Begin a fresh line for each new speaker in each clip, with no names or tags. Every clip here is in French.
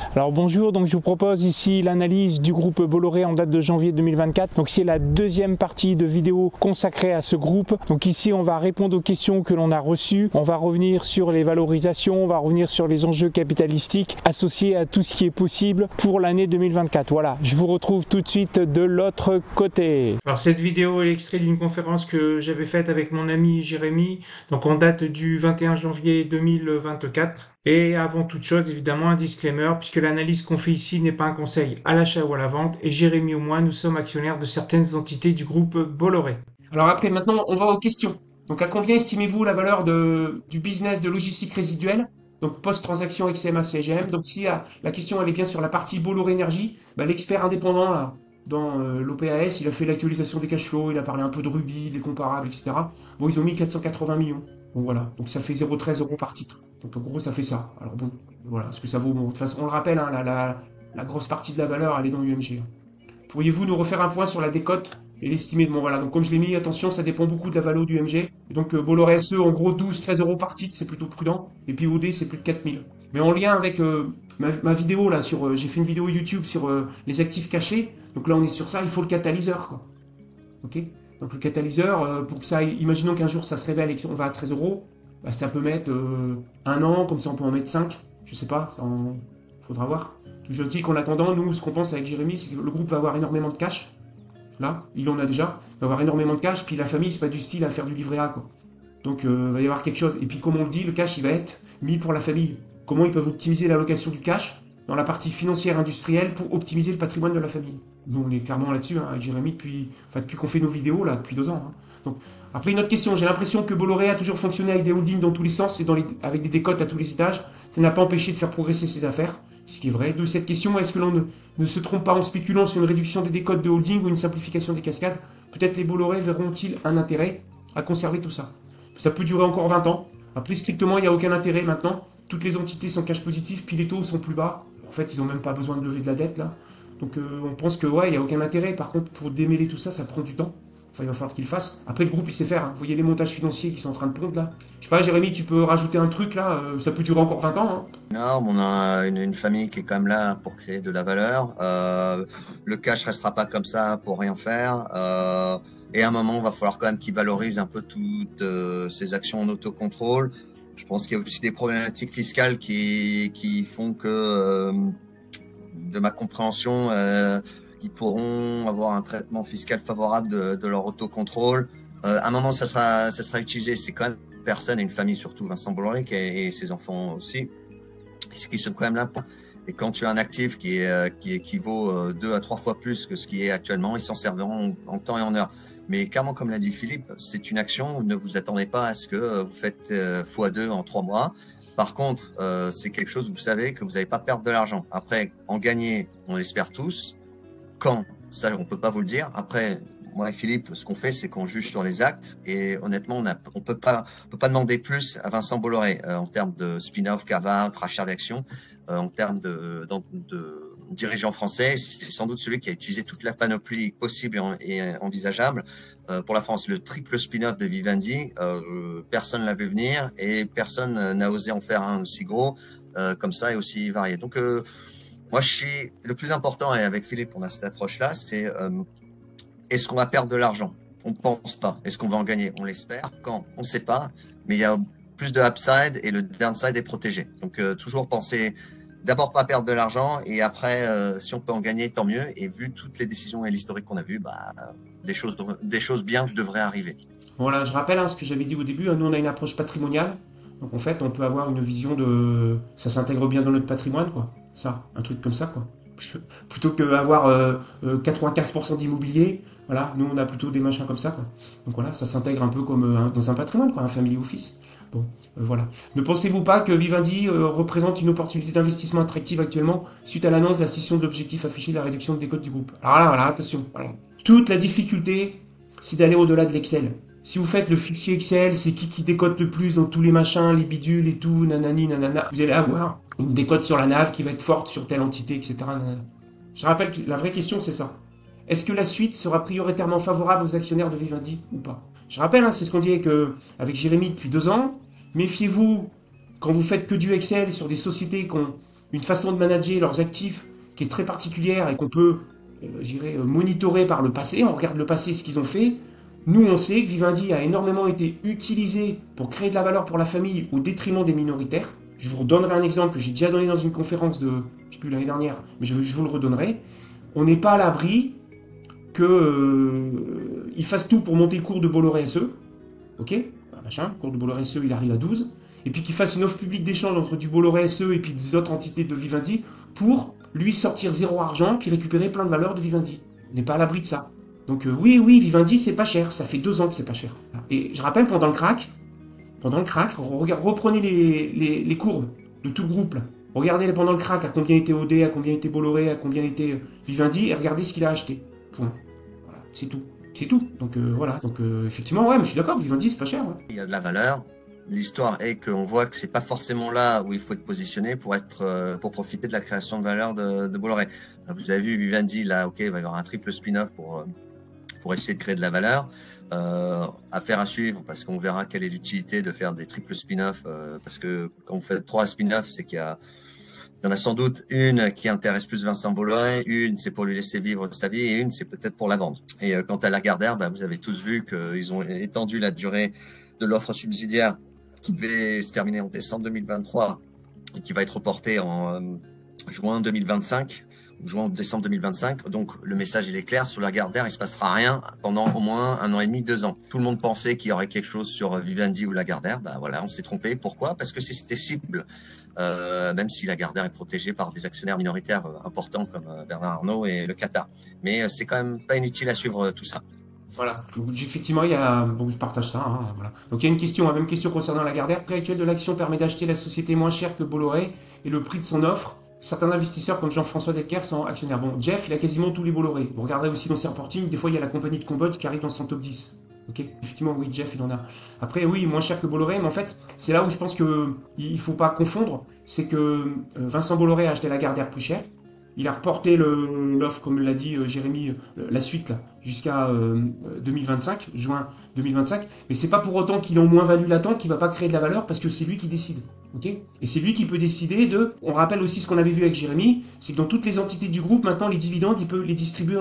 Alors bonjour, donc je vous propose ici l'analyse du groupe Bolloré en date de janvier 2024. Donc c'est la deuxième partie de vidéo consacrée à ce groupe. Donc ici on va répondre aux questions que l'on a reçues. On va revenir sur les valorisations, on va revenir sur les enjeux capitalistiques associés à tout ce qui est possible pour l'année 2024. Voilà, je vous retrouve tout de suite de l'autre côté. Alors cette vidéo est l'extrait d'une conférence que j'avais faite avec mon ami Jérémy, donc en date du 21 janvier 2024. Et avant toute chose, évidemment, un disclaimer, puisque l'analyse qu'on fait ici n'est pas un conseil à l'achat ou à la vente, et Jérémy ou moi, nous sommes actionnaires de certaines entités du groupe Bolloré.
Alors après, maintenant, on va aux questions. Donc à combien estimez-vous la valeur du business de logistique résiduelle, donc post-transaction XMA CGM? Donc si la question elle est bien sur la partie Bolloré Énergie, l'expert indépendant là, dans l'OPAS, il a fait l'actualisation des cash flows, il a parlé un peu de Ruby, des comparables, etc. Bon, ils ont mis 480 millions. Bon voilà, donc ça fait 0,13 euros par titre. Donc en gros, ça fait ça. Alors bon, voilà, ce que ça vaut. Bon, de toute façon, on le rappelle, hein, la grosse partie de la valeur, elle est dans UMG. Pourriez-vous nous refaire un point sur la décote et l'estimé de mon voilà. Donc comme je l'ai mis, attention, ça dépend beaucoup de la valeur du MG. Et donc Bolloré SE, en gros 12-13 euros par titre, c'est plutôt prudent. Et puis OD, c'est plus de 4000. Mais en lien avec ma vidéo là, j'ai fait une vidéo YouTube sur les actifs cachés. Donc là on est sur ça, il faut le catalyseur quoi. Ok. Donc le catalyseur, pour que ça, imaginons qu'un jour ça se révèle et qu'on va à 13 euros, ça peut mettre un an, comme ça on peut en mettre 5. Je sais pas, faudra voir. Je dis qu'en attendant, nous, ce qu'on pense avec Jérémy, c'est que le groupe va avoir énormément de cash. Là, il en a déjà. Il va avoir énormément de cash. Puis la famille, c'est pas du style à faire du livret A, quoi. Donc, il va y avoir quelque chose. Et puis, comme on le dit, le cash, il va être mis pour la famille. Comment ils peuvent optimiser l'allocation du cash dans la partie financière industrielle pour optimiser le patrimoine de la famille. Nous, on est clairement là-dessus, hein, avec Jérémy, depuis qu'on fait nos vidéos, là, depuis 2 ans. Hein. Donc, après, une autre question. J'ai l'impression que Bolloré a toujours fonctionné avec des holdings dans tous les sens et avec des décotes à tous les étages. Ça n'a pas empêché de faire progresser ses affaires. Ce qui est vrai. De cette question, est-ce que l'on ne se trompe pas en spéculant sur une réduction des décotes de holding ou une simplification des cascades? Peut-être les Bolloré verront-ils un intérêt à conserver tout ça? Ça peut durer encore 20 ans. Après, strictement, il n'y a aucun intérêt maintenant. Toutes les entités sont cash positifs, puis les taux sont plus bas. En fait, ils n'ont même pas besoin de lever de la dette, là. Donc, on pense que, ouais, il n'y a aucun intérêt. Par contre, pour démêler tout ça, ça prend du temps. Enfin, il va falloir qu'il le fasse. Après, le groupe, il sait faire. Hein. Vous voyez les montages financiers qui sont en train de pondre, là. Je sais pas, Jérémy, tu peux rajouter un truc, là. Ça peut durer encore 20 ans. Hein.
Non, on a une famille qui est quand même là pour créer de la valeur. Le cash restera pas comme ça pour rien faire. Et à un moment, il va falloir quand même qu'ils valorisent un peu toutes ces actions en autocontrôle. Je pense qu'il y a aussi des problématiques fiscales qui font que, de ma compréhension, ils pourront avoir un traitement fiscal favorable de leur autocontrôle. À un moment, ça sera utilisé. C'est quand même une personne et une famille, surtout Vincent Bolloré et ses enfants aussi, qui sont quand même là. Et quand tu as un actif qui équivaut 2 à 3 fois plus que ce qui est actuellement, ils s'en serviront en temps et en heure. Mais clairement, comme l'a dit Philippe, c'est une action. Ne vous attendez pas à ce que vous faites x2 en 3 mois. Par contre, c'est quelque chose où vous savez que vous n'allez pas perdre de l'argent. Après, en gagner, on l'espère tous. Quand? Ça, on peut pas vous le dire. Après, moi et Philippe, ce qu'on fait, c'est qu'on juge sur les actes. Et honnêtement, on peut pas demander plus à Vincent Bolloré en termes de spin-off, carve-out, rachat d'actions, en termes de dirigeant français. C'est sans doute celui qui a utilisé toute la panoplie possible et envisageable pour la France. Le triple spin-off de Vivendi, personne l'a vu venir et personne n'a osé en faire un aussi gros comme ça et aussi varié. Donc, moi, le plus important, et avec Philippe, on a cette approche-là, c'est est-ce qu'on va perdre de l'argent? On ne pense pas. Est-ce qu'on va en gagner? On l'espère. Quand? On ne sait pas. Mais il y a plus de upside et le downside est protégé. Donc, toujours penser d'abord pas perdre de l'argent et après, si on peut en gagner, tant mieux. Et vu toutes les décisions et l'historique qu'on a vu, des choses bien devraient arriver.
Voilà, je rappelle ce que j'avais dit au début. Nous, on a une approche patrimoniale. Donc, en fait, on peut avoir une vision de... Ça s'intègre bien dans notre patrimoine, quoi. Ça, un truc comme ça, quoi. Plutôt qu'avoir 95% d'immobilier, voilà, nous, on a plutôt des machins comme ça, quoi. Donc, voilà, ça s'intègre un peu comme dans un patrimoine, quoi, un family office. Bon, voilà. Ne pensez-vous pas que Vivendi représente une opportunité d'investissement attractive actuellement suite à l'annonce de la scission de l'objectif affiché de la réduction de décote du groupe? Alors là, voilà, attention. Voilà. Toute la difficulté, c'est d'aller au-delà de l'Excel. Si vous faites le fichier Excel, c'est qui décote le plus dans tous les machins, les bidules et tout, nanani, nanana. Vous allez avoir une décote sur la NAV qui va être forte sur telle entité, etc. Nanana. Je rappelle que la vraie question, c'est ça. Est-ce que la suite sera prioritairement favorable aux actionnaires de Vivendi ou pas? Je rappelle, c'est ce qu'on dit avec Jérémy depuis 2 ans. Méfiez-vous, quand vous faites que du Excel sur des sociétés qui ont une façon de manager leurs actifs qui est très particulière et qu'on peut, je dirais, monitorer par le passé. On regarde le passé, ce qu'ils ont fait. Nous, on sait que Vivendi a énormément été utilisé pour créer de la valeur pour la famille au détriment des minoritaires. Je vous redonnerai un exemple que j'ai déjà donné dans une conférence de, je ne sais plus, l'année dernière, mais je vous le redonnerai. On n'est pas à l'abri qu'ils fassent tout pour monter le cours de Bolloré SE. Ok, machin, le cours de Bolloré SE, il arrive à 12. Et puis qu'il fasse une offre publique d'échange entre du Bolloré SE et puis des autres entités de Vivendi pour lui sortir zéro argent puis récupérer plein de valeurs de Vivendi. On n'est pas à l'abri de ça. Donc oui, Vivendi, c'est pas cher. Ça fait 2 ans que c'est pas cher. Et je rappelle, pendant le crack, reprenez les courbes de tout le groupe. Là. Regardez pendant le crack à combien était OD, à combien était Bolloré, à combien était Vivendi, et regardez ce qu'il a acheté. Point. Voilà, c'est tout. C'est tout. Donc voilà. Donc effectivement, ouais, mais je suis d'accord, Vivendi, c'est pas cher. Ouais.
Il y a de la valeur. L'histoire est qu'on voit que c'est pas forcément là où il faut être positionné pour profiter de la création de valeur de Bolloré. Vous avez vu Vivendi, là, ok, il va y avoir un triple spin-off pour essayer de créer de la valeur. Affaire à suivre, parce qu'on verra quelle est l'utilité de faire des triples spin-off, parce que quand vous faites 3 spin-offs, c'est qu'il y en a sans doute une qui intéresse plus Vincent Bolloré, une c'est pour lui laisser vivre sa vie et une c'est peut-être pour la vendre. Et quant à Lagardère, vous avez tous vu qu'ils ont étendu la durée de l'offre subsidiaire qui devait se terminer en décembre 2023 et qui va être reportée en juin 2025 ou juin ou décembre 2025. Donc le message il est clair, sur Lagardère il se passera rien pendant au moins 1 an et demi, 2 ans. Tout le monde pensait qu'il y aurait quelque chose sur Vivendi ou Lagardère. Voilà, on s'est trompé. Pourquoi? Parce que c'était cible. Même si Lagardère est protégée par des actionnaires minoritaires importants comme Bernard Arnault et le Qatar. Mais c'est quand même pas inutile à suivre tout ça.
Voilà. Donc, effectivement, il y a, bon, je partage ça. Hein, voilà. Donc il y a une question, la même question concernant Lagardère. Le prix actuel de l'action permet d'acheter la société moins cher que Bolloré et le prix de son offre. Certains investisseurs comme Jean-François Delcaire sont actionnaires. Bon, Jeff, il a quasiment tous les Bolloré. Vous regarderez aussi dans ses reportings, des fois il y a la compagnie de Cambodge qui arrive dans son top 10. Ok, effectivement, oui, Jeff, il en a. Après, oui, moins cher que Bolloré, mais en fait, c'est là où je pense que il faut pas confondre. C'est que Vincent Bolloré a acheté Lagardère plus cher. Il a reporté l'offre, comme l'a dit Jérémy, la suite là, jusqu'à 2025, juin 2025. Mais c'est pas pour autant qu'il est en moins-value latente qu'il va pas créer de la valeur parce que c'est lui qui décide. Ok ? Et c'est lui qui peut décider de. On rappelle aussi ce qu'on avait vu avec Jérémy, c'est que dans toutes les entités du groupe, maintenant les dividendes, il peut les distribuer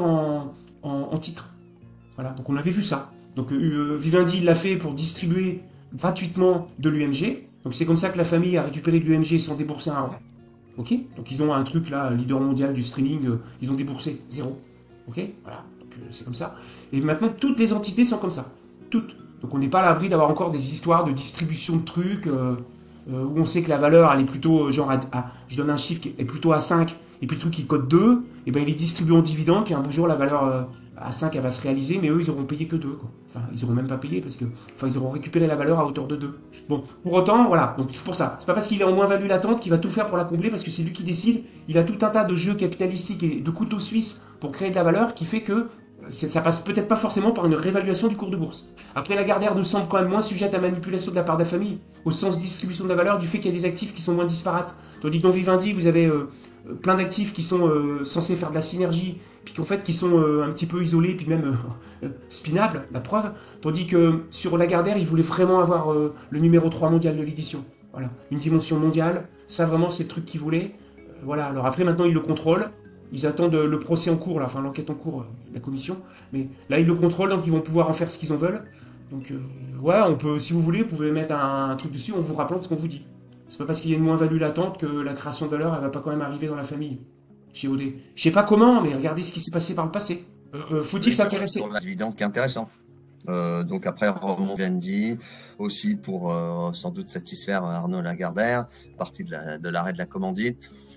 en titres. Voilà. Donc on avait vu ça. Donc Vivendi il l'a fait pour distribuer gratuitement de l'UMG. Donc c'est comme ça que la famille a récupéré de l'UMG sans débourser un rond. Ok, donc ils ont un truc là, leader mondial du streaming, ils ont déboursé 0. Ok, voilà, donc c'est comme ça. Et maintenant, toutes les entités sont comme ça. Toutes. Donc on n'est pas à l'abri d'avoir encore des histoires de distribution de trucs où on sait que la valeur, elle est plutôt genre je donne un chiffre qui est plutôt à 5, et puis le truc qui code 2, et ben il est distribué en dividende, puis un beau jour la valeur à 5 elle va se réaliser, mais eux ils auront payé que 2 quoi. Enfin ils auront même pas payé parce que ils auront récupéré la valeur à hauteur de 2. Bon, pour autant, voilà, donc c'est pour ça. C'est pas parce qu'il est en moins-value latente qu'il va tout faire pour la combler, parce que c'est lui qui décide. Il a tout un tas de jeux capitalistiques et de couteaux suisses pour créer de la valeur qui fait que ça passe peut-être pas forcément par une réévaluation du cours de bourse. Après, Lagardère nous semble quand même moins sujette à manipulation de la part de la famille, au sens distribution de la valeur, du fait qu'il y a des actifs qui sont moins disparates. Tandis que dans Vivendi, vous avez plein d'actifs qui sont censés faire de la synergie, puis qu'en fait qui sont un petit peu isolés, puis même spinables, la preuve. Tandis que sur Lagardère, ils voulaient vraiment avoir le numéro 3 mondial de l'édition. Voilà, une dimension mondiale, ça vraiment c'est le truc qu'ils voulaient. Voilà, alors après maintenant ils le contrôlent. Ils attendent le procès en cours, là, enfin l'enquête en cours, la commission. Mais là, ils le contrôlent, donc ils vont pouvoir en faire ce qu'ils en veulent. Donc, ouais, on peut, si vous voulez, vous pouvez mettre un truc dessus en vous rappelant de ce qu'on vous dit. C'est pas parce qu'il y a une moins-value latente que la création de valeur, elle va pas quand même arriver dans la famille, chez OD. Je sais pas comment, mais regardez ce qui s'est passé par le passé. Faut-il s'intéresser?
Sur la dividende qui est intéressant. Donc après, Romain Vivendi, aussi pour sans doute satisfaire Arnaud Lagardère, partie de l'arrêt de la commandite.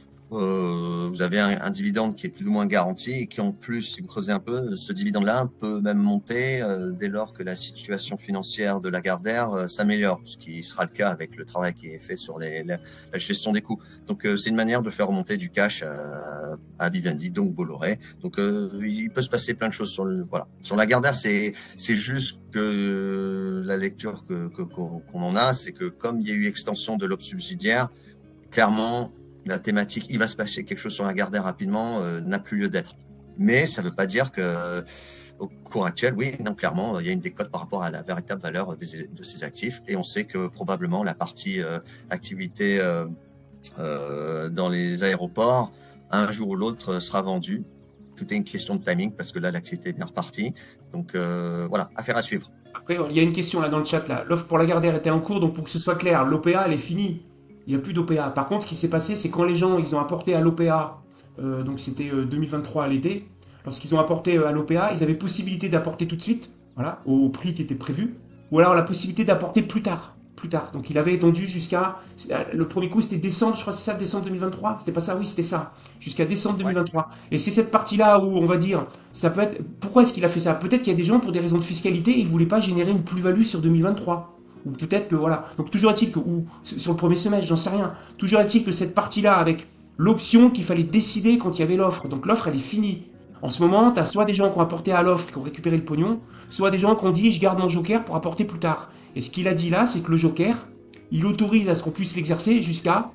Vous avez un dividende qui est plus ou moins garanti et qui en plus, si vous creusez un peu, ce dividende-là peut même monter dès lors que la situation financière de Lagardère s'améliore, ce qui sera le cas avec le travail qui est fait sur la gestion des coûts. Donc c'est une manière de faire remonter du cash à Vivendi, donc Bolloré. Donc il peut se passer plein de choses sur Lagardère. C'est juste que la lecture qu'on en a, c'est que comme il y a eu extension de l'offre subsidiaire, clairement la thématique, il va se passer quelque chose sur Lagardère rapidement, n'a plus lieu d'être. Mais ça ne veut pas dire que, au cours actuel, oui, non, clairement, il y a une décote par rapport à la véritable valeur de ces actifs. Et on sait que probablement la partie activité dans les aéroports, un jour ou l'autre sera vendu. Tout est une question de timing parce que là, l'activité est bien repartie. Donc voilà, affaire à suivre.
Après, il y a une question là dans le chat là. L'offre pour Lagardère était en cours, donc pour que ce soit clair, l'OPA elle est finie. Il n'y a plus d'OPA. Par contre, ce qui s'est passé, c'est quand les gens ils ont apporté à l'OPA, donc c'était 2023 à l'été, lorsqu'ils ont apporté à l'OPA, ils avaient possibilité d'apporter tout de suite, voilà, au prix qui était prévu, ou alors la possibilité d'apporter plus tard. Plus tard. Donc il avait étendu jusqu'à. Le premier coup c'était décembre, je crois que c'est ça, décembre 2023. C'était pas ça, oui, c'était ça. Jusqu'à décembre 2023. Et c'est cette partie-là où on va dire, ça peut être. Pourquoi est-ce qu'il a fait ça? Peut-être qu'il y a des gens pour des raisons de fiscalité, ils voulaient pas générer une plus-value sur 2023. Ou peut-être que voilà. Donc toujours est-il que. Ou sur le premier semestre, j'en sais rien. Toujours est-il que cette partie-là, avec l'option qu'il fallait décider quand il y avait l'offre. Donc l'offre elle est finie. En ce moment, tu as soit des gens qui ont apporté à l'offre, qui ont récupéré le pognon, soit des gens qui ont dit je garde mon joker pour apporter plus tard. Et ce qu'il a dit là, c'est que le joker, il autorise à ce qu'on puisse l'exercer jusqu'à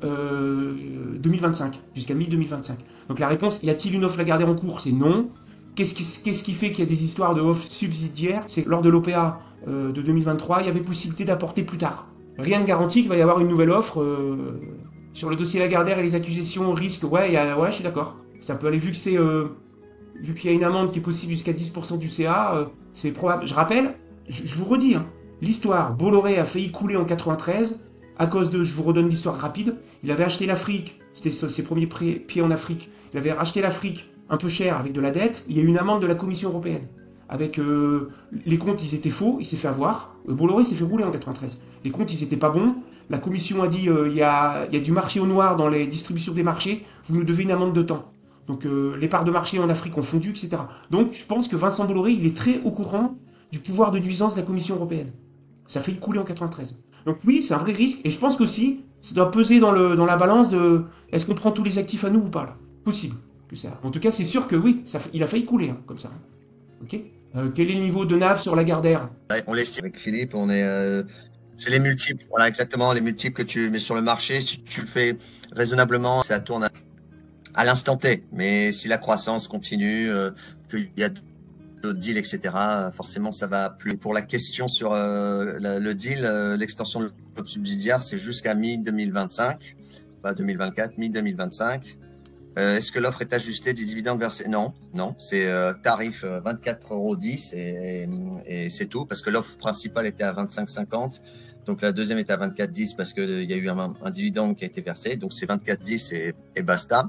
2025, jusqu'à mi-2025. Donc la réponse, y a-t-il une offre Lagardère en cours? C'est non. Qu'est-ce qui fait qu'il y a des histoires de offres subsidiaires? C'est que lors de l'OPA de 2023, il y avait possibilité d'apporter plus tard. Rien ne garantit qu'il va y avoir une nouvelle offre sur le dossier Lagardère et les accusations risques. Ouais, ouais, je suis d'accord. Ça peut aller vu que c'est... vu qu'il y a une amende qui est possible jusqu'à 10% du CA, c'est probable. Je rappelle, je vous redis, hein, l'histoire, Bolloré a failli couler en 93 à cause de, je vous redonne l'histoire rapide, il avait acheté l'Afrique, c'était ses premiers pieds en Afrique, il avait racheté l'Afrique un peu cher avec de la dette, il y a eu une amende de la Commission européenne. Avec les comptes, ils étaient faux, il s'est fait avoir. Bolloré s'est fait rouler en 93. Les comptes, ils étaient pas bons. La Commission a dit, il y a du marché au noir dans les distributions des marchés, vous nous devez une amende de temps. Donc les parts de marché en Afrique ont fondu, etc. Donc je pense que Vincent Bolloré, il est très au courant du pouvoir de nuisance de la Commission européenne. Ça fait le couler en 93. Donc oui, c'est un vrai risque. Et je pense qu'aussi, ça doit peser dans la balance de est-ce qu'on prend tous les actifs à nous ou pas là. Possible que ça. En tout cas, c'est sûr que oui, il a failli couler, hein, comme ça. Ok. Quel est le niveau de NAV sur Lagardère?
On l'estime avec Philippe, on est... c'est les multiples, voilà exactement, les multiples que tu mets sur le marché. Si tu le fais raisonnablement, ça tourne à l'instant T. Mais si la croissance continue, qu'il y a d'autres deals, etc., forcément, ça va plus. Pour la question sur le deal, l'extension de l'offre subsidiaire, c'est jusqu'à mi-2025, pas 2024, mi-2025. Est-ce que l'offre est ajustée des dividendes versés? Non, non, c'est tarif 24,10 € et c'est tout, parce que l'offre principale était à 25,50. Donc la deuxième est à 24,10 parce qu'il y a eu un dividende qui a été versé. Donc c'est 24,10 et basta.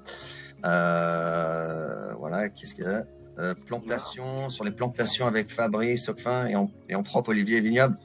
Voilà, qu'est-ce qu'il y a? Plantation, sur les plantations avec Fabry, Socfin et en propre Olivier Vignoble.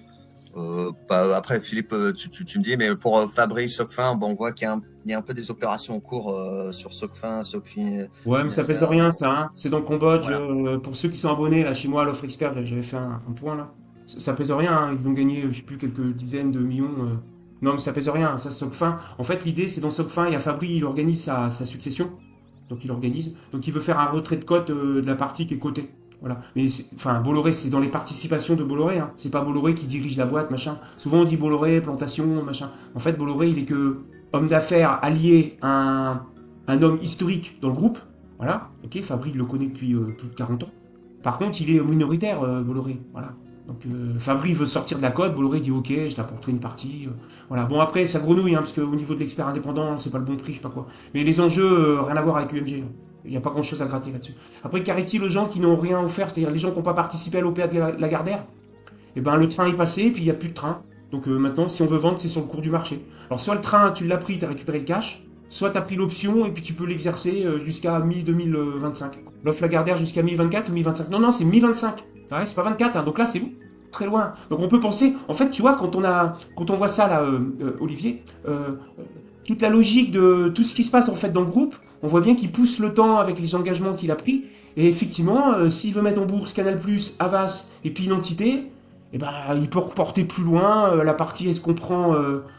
Après, Philippe, tu me dis, mais pour Fabry, Socfin, bon, on voit qu'il y a un peu des opérations en cours sur Socfin.
Ouais, mais ça pèse rien, ça. Hein. C'est dans le Cambodge.
Voilà.
Pour ceux qui sont abonnés, là, chez moi, à l'offre expert, j'avais fait un point, là. Ça pèse rien. Hein. Ils ont gagné, je sais plus, quelques dizaines de millions. Non, mais ça pèse rien. Ça, Socfin. En fait, l'idée, c'est dans Socfin, il y a Fabry, il organise sa succession. Donc, il organise. Donc, il veut faire un retrait de cote de la partie qui est cotée. Voilà. Mais enfin, Bolloré, c'est dans les participations de Bolloré. Hein. C'est pas Bolloré qui dirige la boîte, machin. Souvent, on dit Bolloré, plantation, machin. En fait, Bolloré, il est que homme d'affaires allié à un homme historique dans le groupe. Voilà. Ok, Fabry, il le connaît depuis plus de 40 ans. Par contre, il est minoritaire, Bolloré. Voilà. Donc, Fabry veut sortir de la cote. Bolloré dit ok, je t'apporterai une partie. Voilà. Bon, après, ça grenouille, hein, parce qu'au niveau de l'expert indépendant, c'est pas le bon prix, je sais pas quoi. Mais les enjeux, rien à voir avec UMG. Il n'y a pas grand chose à gratter là-dessus. Après, qu'arrive-t-il aux gens qui n'ont rien offert, c'est-à-dire les gens qui n'ont pas participé à l'OPA de Lagardère? Eh ben, le train est passé, et puis il n'y a plus de train. Donc maintenant, si on veut vendre, c'est sur le cours du marché. Alors, soit le train, tu l'as pris, tu as récupéré le cash, soit tu as pris l'option, et puis tu peux l'exercer jusqu'à mi-2025. L'offre Lagardère jusqu'à mi-24 ou mi-25. Non, non, c'est mi-25. Ouais, c'est pas 24, hein, donc là, c'est très loin. Donc on peut penser, en fait, tu vois, quand on voit ça, là, Olivier, toute la logique de tout ce qui se passe, en fait, dans le groupe, on voit bien qu'il pousse le temps avec les engagements qu'il a pris. Et effectivement, s'il veut mettre en bourse Canal+, Havas et puis une entité, eh ben, il peut reporter plus loin la partie est-ce qu'on prend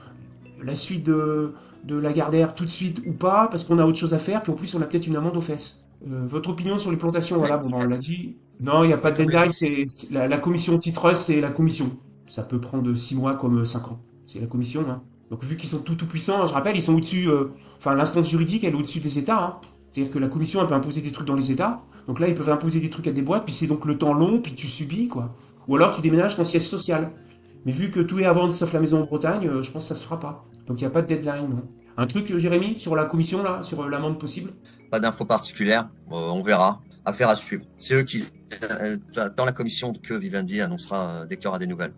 la suite de Lagardère tout de suite ou pas, parce qu'on a autre chose à faire, puis en plus on a peut-être une amende aux fesses. Votre opinion sur les plantations, voilà, bon, on l'a dit. Non, il n'y a pas de deadline, c'est la commission antitrust, c'est la commission. Ça peut prendre 6 mois comme 5 ans. C'est la commission, hein. Donc vu qu'ils sont tout puissants, je rappelle, ils sont au-dessus, enfin l'instance juridique, elle est au-dessus des États. Hein. C'est-à-dire que la commission, elle peut imposer des trucs dans les États. Donc là, ils peuvent imposer des trucs à des boîtes, puis c'est donc le temps long, puis tu subis, quoi. Ou alors tu déménages ton siège social. Mais vu que tout est à vendre sauf la maison en Bretagne, je pense que ça se fera pas. Donc il n'y a pas de deadline, non. Un truc, Jérémy, sur la commission, là, sur l'amende possible?
Pas d'infos particulières, on verra. Affaire à suivre. C'est eux qui, dans la commission, que Vivendi annoncera dès qu'il y aura des nouvelles.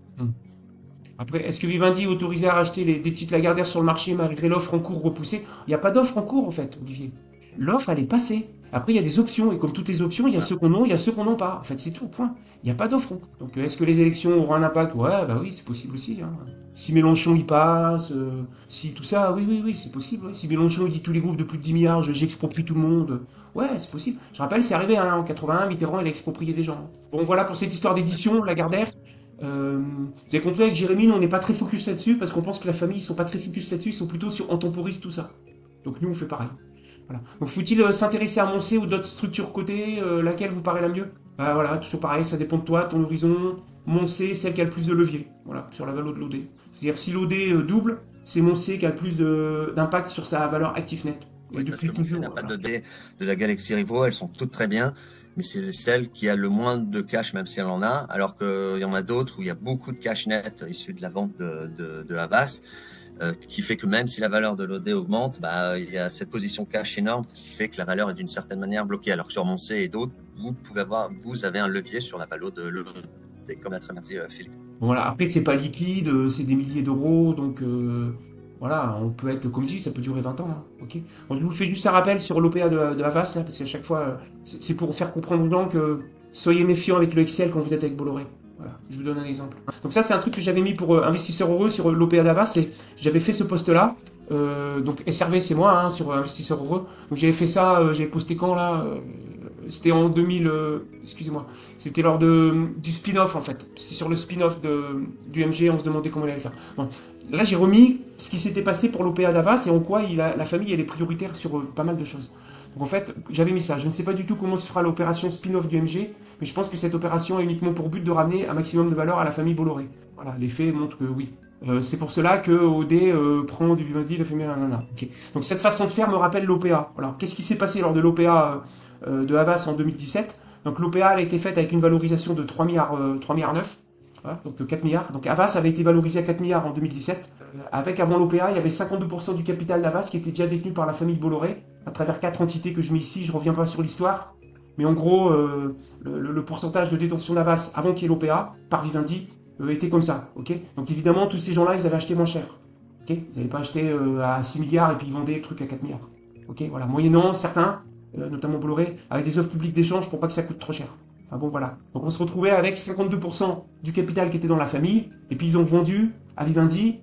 Après, est-ce que Vivendi est autorisé à racheter des titres Lagardère sur le marché malgré l'offre en cours repoussée? Il n'y a pas d'offre en cours, en fait, Olivier. L'offre, elle est passée. Après, il y a des options, et comme toutes les options, il y a ceux qu'on a, il y a ceux qu'on n'a pas. En fait, c'est tout, point. Il n'y a pas d'offre. Donc, est-ce que les élections auront un impact? Ouais, bah oui, c'est possible aussi. Hein. Si Mélenchon y passe, si tout ça, oui, c'est possible. Ouais. Si Mélenchon dit tous les groupes de plus de 10 milliards, j'exproprie tout le monde. Ouais, c'est possible. Je rappelle, c'est arrivé hein, en 81, Mitterrand, il a exproprié des gens. Bon, voilà pour cette histoire d'édition, Lagardère. Vous avez compris avec Jérémy, on n'est pas très focus là-dessus parce qu'on pense que la famille, ils sont pas très focus là-dessus, ils sont plutôt sur on temporise tout ça. Donc nous, on fait pareil. Voilà. Donc faut-il s'intéresser à Moncé ou d'autres structures cotées, laquelle vous paraît la mieux? Bah voilà, toujours pareil, ça dépend de toi, ton horizon. Moncé, celle qui a le plus de levier, voilà, sur la valeur de l'OD. C'est-à-dire si l'OD double, c'est Moncé qui a le plus d'impact sur sa valeur actif net.
Oui, parce que Moncé n'a pas de dé de la Galaxy Rivo, elles sont toutes très bien, mais c'est celle qui a le moins de cash, même si elle en a, alors qu'il y en a d'autres où il y a beaucoup de cash net issu de la vente de Havas. Qui fait que même si la valeur de l'OD augmente, bah, il y a cette position cash énorme qui fait que la valeur est d'une certaine manière bloquée. Alors que sur Moncé et d'autres, vous avez un levier sur la valeur de l'OD, comme l'a très bien dit Philippe.
Bon, voilà, après c'est pas liquide, c'est des milliers d'euros, donc voilà, on peut être, comme je dis, ça peut durer 20 ans. Hein, ok. Bon, je vous fais juste un rappel sur l'OPA de Havas, hein, parce qu'à chaque fois, c'est pour faire comprendre aux gens que soyez méfiants avec le Excel quand vous êtes avec Bolloré. Voilà, je vous donne un exemple. Donc ça, c'est un truc que j'avais mis pour Investisseurs Heureux sur l'OPA d'Havas, et j'avais fait ce post-là. Donc SRV, c'est moi, hein, sur Investisseurs Heureux. Donc j'avais fait ça, j'avais posté quand là c'était en 2000, excusez-moi, c'était lors du spin-off en fait. C'était sur le spin-off du MG, on se demandait comment il allait faire. Bon, là j'ai remis ce qui s'était passé pour l'OPA d'Havas et en quoi la famille elle est prioritaire sur pas mal de choses. Donc en fait, j'avais mis ça. Je ne sais pas du tout comment se fera l'opération spin-off du MG, mais je pense que cette opération a uniquement pour but de ramener un maximum de valeur à la famille Bolloré. Voilà, les faits montrent que oui. C'est pour cela que OD prend du Vivendi, la famille nanana. Okay. Donc cette façon de faire me rappelle l'OPA. Alors qu'est-ce qui s'est passé lors de l'OPA de Havas en 2017? Donc l'OPA a été faite avec une valorisation de 3 milliards 9. Voilà, donc 4 milliards. Donc Havas avait été valorisé à 4 milliards en 2017. Avec avant l'OPA, il y avait 52% du capital d'Havas qui était déjà détenu par la famille Bolloré à travers 4 entités que je mets ici. Je reviens pas sur l'histoire, mais en gros, le pourcentage de détention d'Havas avant qu'il y ait l'OPA par Vivendi était comme ça. Ok. Donc évidemment, tous ces gens-là, ils avaient acheté moins cher. Ok. Ils n'avaient pas acheté à 6 milliards et puis ils vendaient le truc à 4 milliards. Ok. Voilà. Moyennant certains, notamment Bolloré, avec des offres publiques d'échange pour pas que ça coûte trop cher. Enfin bon, voilà. Donc on se retrouvait avec 52% du capital qui était dans la famille, et puis ils ont vendu à Vivendi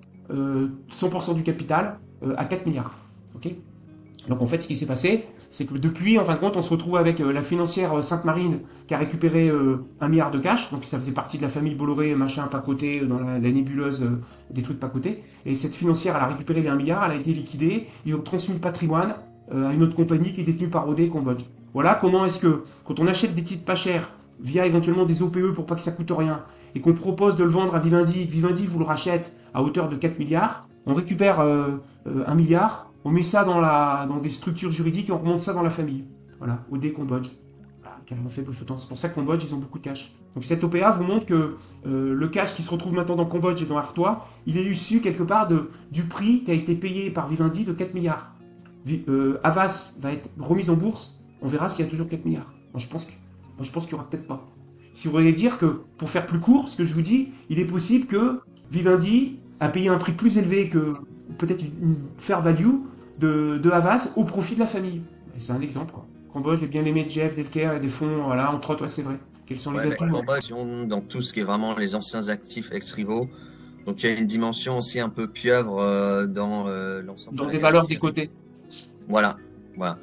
100% du capital à 4 milliards. Ok. Donc en fait, ce qui s'est passé, c'est que depuis, en fin de compte, on se retrouve avec la financière Sainte-Marine qui a récupéré 1 milliard de cash, donc ça faisait partie de la famille Bolloré, machin, pas coté, dans la nébuleuse des trucs pas cotés. Et cette financière, elle a récupéré les 1 milliard, elle a été liquidée, ils ont transmis le patrimoine à une autre compagnie qui est détenue par OD Cambodge. Voilà comment est-ce que, quand on achète des titres pas chers, via éventuellement des OPE pour pas que ça coûte rien, et qu'on propose de le vendre à Vivendi, Vivendi vous le rachète à hauteur de 4 milliards, on récupère 1 milliard, on met ça dans des structures juridiques et on remonte ça dans la famille. Voilà, OD Cambodge. Voilà, carrément fait peu de temps. C'est pour ça que Cambodge, ils ont beaucoup de cash. Donc cette OPA vous montre que le cash qui se retrouve maintenant dans Cambodge et dans Artois, il est issu quelque part du prix qui a été payé par Vivendi de 4 milliards. Havas va être remise en bourse, on verra s'il y a toujours 4 milliards. Moi je pense qu'il n'y aura peut-être pas. Si vous voulez dire que, pour faire plus court, ce que je vous dis, il est possible que Vivendi a payé un prix plus élevé que peut-être une fair value de Havas au profit de la famille. C'est un exemple, quoi. Cambodge est bien aimé de Jeff Delker et des fonds, voilà, entre autres, ouais, c'est vrai. Quels sont les atouts?
Cambodge, dans tout ce qui est vraiment les anciens actifs ex-Rivo, donc il y a une dimension aussi un peu pieuvre dans l'ensemble.
Dans des valeurs des côtés.
Voilà, voilà.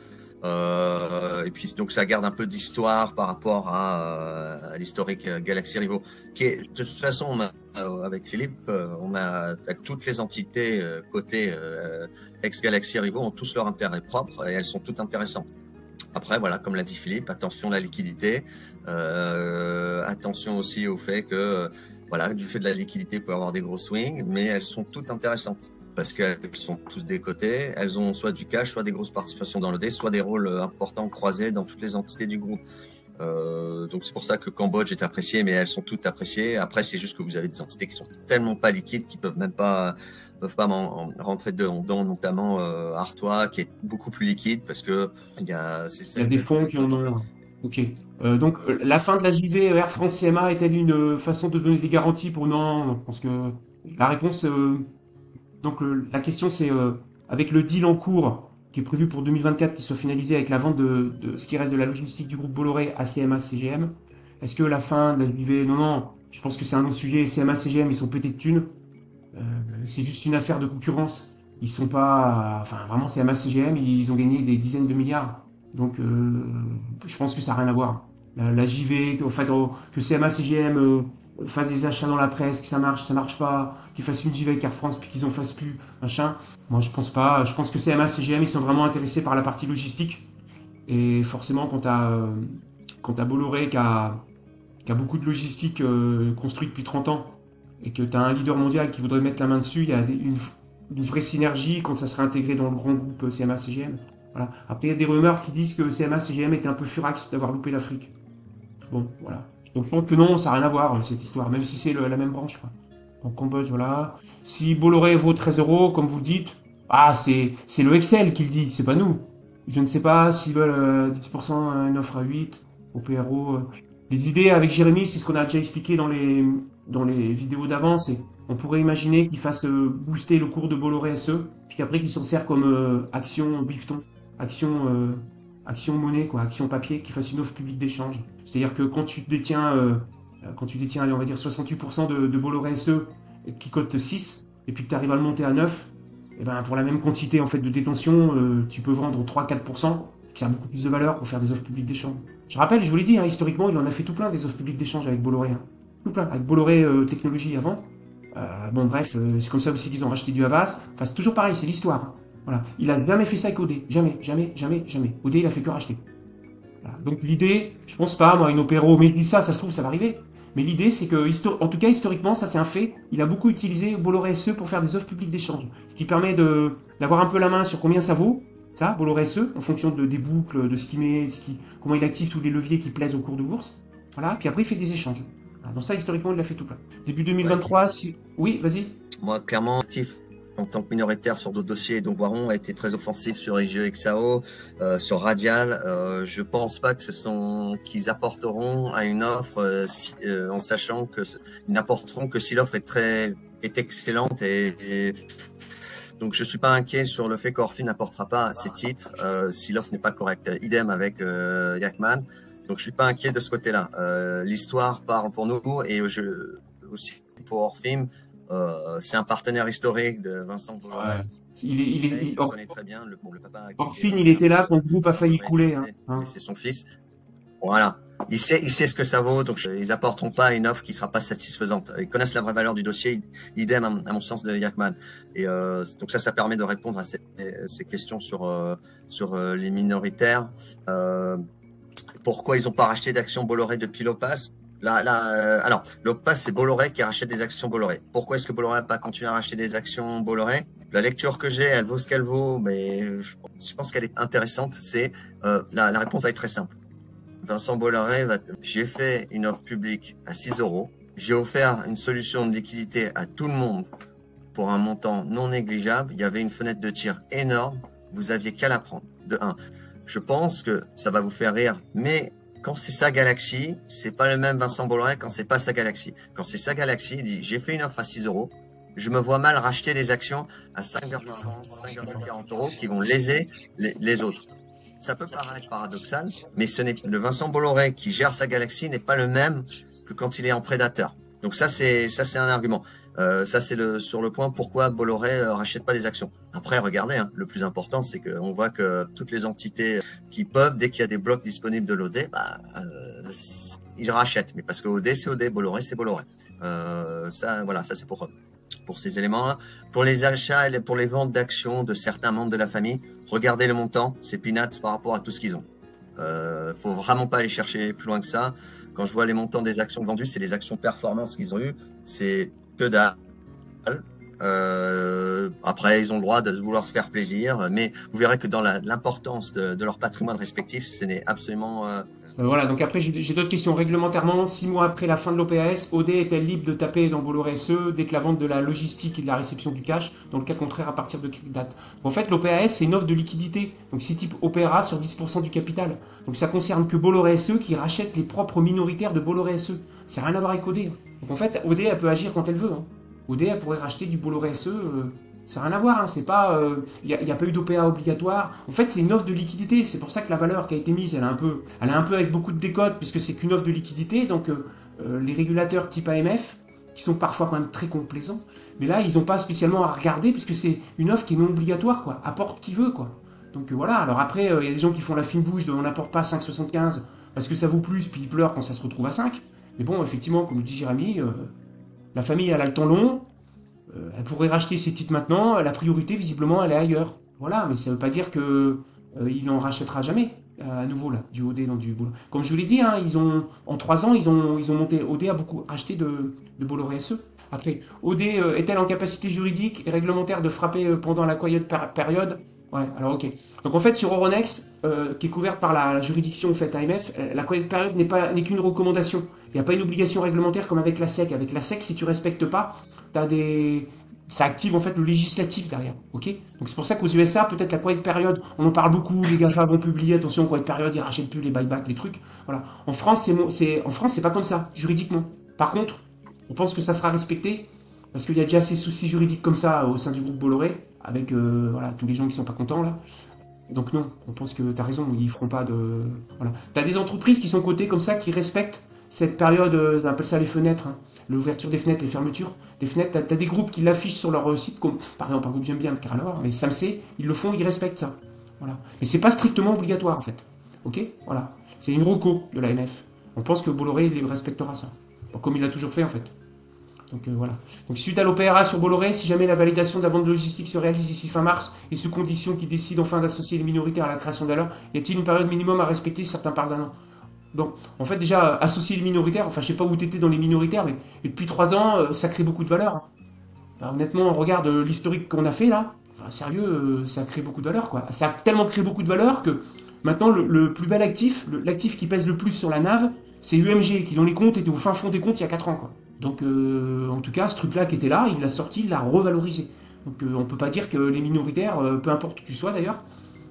Et puis donc ça garde un peu d'histoire par rapport à l'historique Galaxy Rivo, qui est de toute façon avec Philippe, on a avec toutes les entités côté ex Galaxy Rivo ont tous leur intérêt propre et elles sont toutes intéressantes. Après voilà, comme l'a dit Philippe, attention à la liquidité, attention aussi au fait que voilà, du fait de la liquidité, il peut y avoir des gros swings, mais elles sont toutes intéressantes. Parce qu'elles sont tous des côtés, elles ont soit du cash, soit des grosses participations dans le dé, soit des rôles importants croisés dans toutes les entités du groupe. Donc c'est pour ça que Cambodge est apprécié, mais elles sont toutes appréciées. Après, c'est juste que vous avez des entités qui sont tellement pas liquides qu'ils peuvent même pas peuvent pas rentrer dedans, notamment Artois, qui est beaucoup plus liquide parce que il y a
des fonds qui en ont. Ok. Donc, la fin de la JV Air France CMA est-elle une façon de donner des garanties pour non, non, parce que la réponse, donc la question c'est avec le deal en cours qui est prévu pour 2024 qui soit finalisé avec la vente de ce qui reste de la logistique du groupe Bolloré à CMA CGM, est-ce que la fin de la JV, non, non, je pense que c'est un non-sujet. CMA CGM ils sont pétés de thunes. C'est juste une affaire de concurrence. Ils sont pas, enfin vraiment CMA CGM ils ont gagné des dizaines de milliards. Donc je pense que ça n'a rien à voir. La JV, que CMA CGM fasse des achats dans la presse, que ça marche pas, qu'ils fassent une JV avec Air France puis qu'ils en fassent plus, machin. Moi je pense pas. Je pense que CMA CGM ils sont vraiment intéressés par la partie logistique. Et forcément quand t'as Bolloré qui a beaucoup de logistique construite depuis 30 ans et que tu as un leader mondial qui voudrait mettre la main dessus, il y a une vraie synergie quand ça sera intégré dans le grand groupe CMA-CGM. Voilà. Après, il y a des rumeurs qui disent que CMA-CGM était un peu furax d'avoir loupé l'Afrique. Bon, voilà. Donc je pense que non, ça n'a rien à voir, cette histoire, même si c'est la même branche. Quoi. Donc Cambodge, voilà. Si Bolloré vaut 13 euros, comme vous le dites, c'est le Excel qui le dit, c'est pas nous. Je ne sais pas s'ils veulent 10%, une offre à 8, au PRO. Les idées avec Jérémy, c'est ce qu'on a déjà expliqué dans les vidéos d'avant, c'est on pourrait imaginer qu'il fasse booster le cours de Bolloré SE, puis qu'après qu'il s'en sert comme action bifton, action monnaie, quoi, action papier, qu'il fasse une offre publique d'échange. C'est-à-dire que quand tu détiens, allez, on va dire 68% de Bolloré SE, qui cote 6, et puis que tu arrives à le monter à 9, et ben pour la même quantité en fait de détention, tu peux vendre 3-4%, qui a beaucoup plus de valeur pour faire des offres publiques d'échange. Je rappelle, je vous l'ai dit, hein, historiquement, il en a fait tout plein des offres publiques d'échange avec Bolloré. Hein. Tout plein, avec Bolloré Technologie avant. Bon, bref, c'est comme ça aussi qu'ils ont racheté du Havas. Enfin, c'est toujours pareil, c'est l'histoire. Hein. Voilà. Il a jamais fait ça avec OD. Jamais, jamais, jamais, jamais. OD, il a fait que racheter. Voilà. Donc l'idée, je pense pas, moi, une opéro, mais je dis ça se trouve, ça va arriver. Mais l'idée, c'est que, en tout cas, historiquement, ça c'est un fait, il a beaucoup utilisé Bolloré SE pour faire des offres publiques d'échange. Ce qui permet d'avoir un peu la main sur combien ça vaut. Ça, Bolloré SE, en fonction des boucles, de ce qu'il met, comment il active tous les leviers qui plaisent au cours de bourse. Voilà, puis après il fait des échanges. Voilà, donc ça, historiquement, il l'a fait tout plein. Début 2023, ouais. Oui, vas-y.
Moi, clairement, actif en tant que minoritaire sur d'autres dossiers, donc Waron a été très offensif sur IGE XAO, sur Radial. Je pense pas qu'ils apporteront à une offre en sachant qu'ils n'apporteront que si l'offre est excellente donc, je suis pas inquiet sur le fait qu'Orphy n'apportera pas ces titres si l'offre n'est pas correcte. Idem avec Yakman. Donc, je suis pas inquiet de ce côté-là. L'histoire parle pour nous et aussi pour Orphim. C'est un partenaire historique de Vincent Bolloré.
Ouais.
On connaît très bien le papa.
Orphim, il était là quand le groupe a failli couler.
Hein. C'est son fils. Voilà. Il sait ce que ça vaut, donc ils apporteront pas une offre qui sera pas satisfaisante. Ils connaissent la vraie valeur du dossier, idem à mon sens de Yakman. Et donc ça permet de répondre à ces questions sur les minoritaires. Pourquoi ils n'ont pas racheté d'actions Bolloré depuis l'OPAS? Alors, l'OPAS, c'est Bolloré qui rachète des actions Bolloré. Pourquoi est-ce que Bolloré n'a pas continué à racheter des actions Bolloré? La lecture que j'ai, elle vaut ce qu'elle vaut, mais je pense qu'elle est intéressante. C'est la réponse va être très simple. Vincent Bolloré j'ai fait une offre publique à 6 euros. J'ai offert une solution de liquidité à tout le monde pour un montant non négligeable. Il y avait une fenêtre de tir énorme. Vous aviez qu'à la prendre. De 1. Je pense que ça va vous faire rire, mais quand c'est sa galaxie, c'est pas le même Vincent Bolloré quand c'est pas sa galaxie. Quand c'est sa galaxie, il dit j'ai fait une offre à 6 euros. Je me vois mal racheter des actions à 5,30, 5,40 euros qui vont léser les autres. Ça peut paraître paradoxal, mais le Vincent Bolloré qui gère sa galaxie n'est pas le même que quand il est en prédateur. Donc ça c'est un argument. Ça c'est sur le point pourquoi Bolloré rachète pas des actions. Après regardez, hein, le plus important c'est qu'on voit que toutes les entités qui peuvent, dès qu'il y a des blocs disponibles de l'OD, ils rachètent. Mais parce que OD c'est OD, Bolloré c'est Bolloré. Ça c'est pour ces éléments-là. Pour les achats et pour les ventes d'actions de certains membres de la famille, regardez le montant, c'est peanuts par rapport à tout ce qu'ils ont. Faut vraiment pas aller chercher plus loin que ça. Quand je vois les montants des actions vendues, c'est les actions performance qu'ils ont eues, c'est que dalle. Après, ils ont le droit de vouloir se faire plaisir, mais vous verrez que dans l'importance de leur patrimoine respectif, ce n'est absolument
Voilà, donc après j'ai d'autres questions. Réglementairement, 6 mois après la fin de l'OPAS, OD est-elle libre de taper dans Bolloré SE dès que la vente de la logistique et de la réception du cash, dans le cas contraire à partir de quelle date? En fait, l'OPAS c'est une offre de liquidité, donc c'est type OPRA sur 10% du capital. Donc ça concerne que Bolloré SE qui rachète les propres minoritaires de Bolloré SE. Ça n'a rien à voir avec OD. Donc en fait, OD elle peut agir quand elle veut. OD elle pourrait racheter du Bolloré SE. Ça n'a rien à voir, c'est pas, y a pas eu d'OPA obligatoire. En fait, c'est une offre de liquidité. C'est pour ça que la valeur qui a été mise, elle est un peu avec beaucoup de décote, puisque c'est qu'une offre de liquidité. Donc, les régulateurs type AMF, qui sont parfois quand même très complaisants, mais là, ils n'ont pas spécialement à regarder, puisque c'est une offre qui est non obligatoire, quoi. Apporte qui veut, quoi. Donc voilà. Alors après, il y a des gens qui font la fine bouche de on n'apporte pas 5,75 parce que ça vaut plus, puis ils pleurent quand ça se retrouve à 5. Mais bon, effectivement, comme le dit Jérémy, la famille, elle a le temps long. Elle pourrait racheter ses titres maintenant, la priorité visiblement elle est ailleurs. Voilà, mais ça ne veut pas dire que il n'en rachètera jamais à nouveau là, du OD dans du Bolloré. Comme je vous l'ai dit, en 3 ans, ils ont monté, OD a beaucoup racheté de Bolloré SE. Après, OD est-elle en capacité juridique et réglementaire de frapper pendant la quiet période? Ouais, alors ok. Donc en fait sur Euronext, qui est couverte par la juridiction faite AMF, la quiet période n'est qu'une recommandation. Il n'y a pas une obligation réglementaire comme avec la SEC. Avec la SEC, si tu respectes pas, ça active en fait le législatif derrière, ok? Donc c'est pour ça qu'aux USA, peut-être la quiet période, on en parle beaucoup, les GAFA vont publier, attention, quiet période, ils rachètent plus les buybacks, les trucs, voilà. En France, c'est pas comme ça, juridiquement. Par contre, on pense que ça sera respecté, parce qu'il y a déjà ces soucis juridiques comme ça au sein du groupe Bolloré, avec voilà, tous les gens qui sont pas contents là. Donc non, on pense que t'as raison, ils feront pas de... Voilà. T'as des entreprises qui sont cotées comme ça, qui respectent cette période, on appelle ça les fenêtres, l'ouverture des fenêtres, les fermetures des fenêtres. T'as des groupes qui l'affichent sur leur site, comme par exemple un groupe j'aime bien, le Caralor, mais SAMC, ils le font, ils respectent ça. Voilà. Mais c'est pas strictement obligatoire en fait. Ok? Voilà. C'est une reco de l'AMF. On pense que Bolloré il respectera ça. Bon, comme il l'a toujours fait en fait. Donc voilà. Donc suite à l'OPRA sur Bolloré, si jamais la validation de la vente de logistique se réalise d'ici fin mars, et sous condition qu'ils décident enfin d'associer les minoritaires à la création de valeur, y a-t-il une période minimum à respecter si certains parlent d'un an? Donc, en fait, déjà, associer les minoritaires, enfin, je sais pas où t'étais dans les minoritaires, mais depuis 3 ans, ça crée beaucoup de valeur. Enfin, honnêtement, on regarde l'historique qu'on a fait là. Enfin, sérieux, ça crée beaucoup de valeur, quoi. Ça a tellement créé beaucoup de valeur que maintenant, le plus bel actif, l'actif qui pèse le plus sur la NAV, c'est UMG, qui dans les comptes était au fin fond des comptes il y a 4 ans, quoi. Donc, en tout cas, ce truc-là qui était là, il l'a sorti, il l'a revalorisé. Donc, on peut pas dire que les minoritaires, peu importe où tu sois d'ailleurs,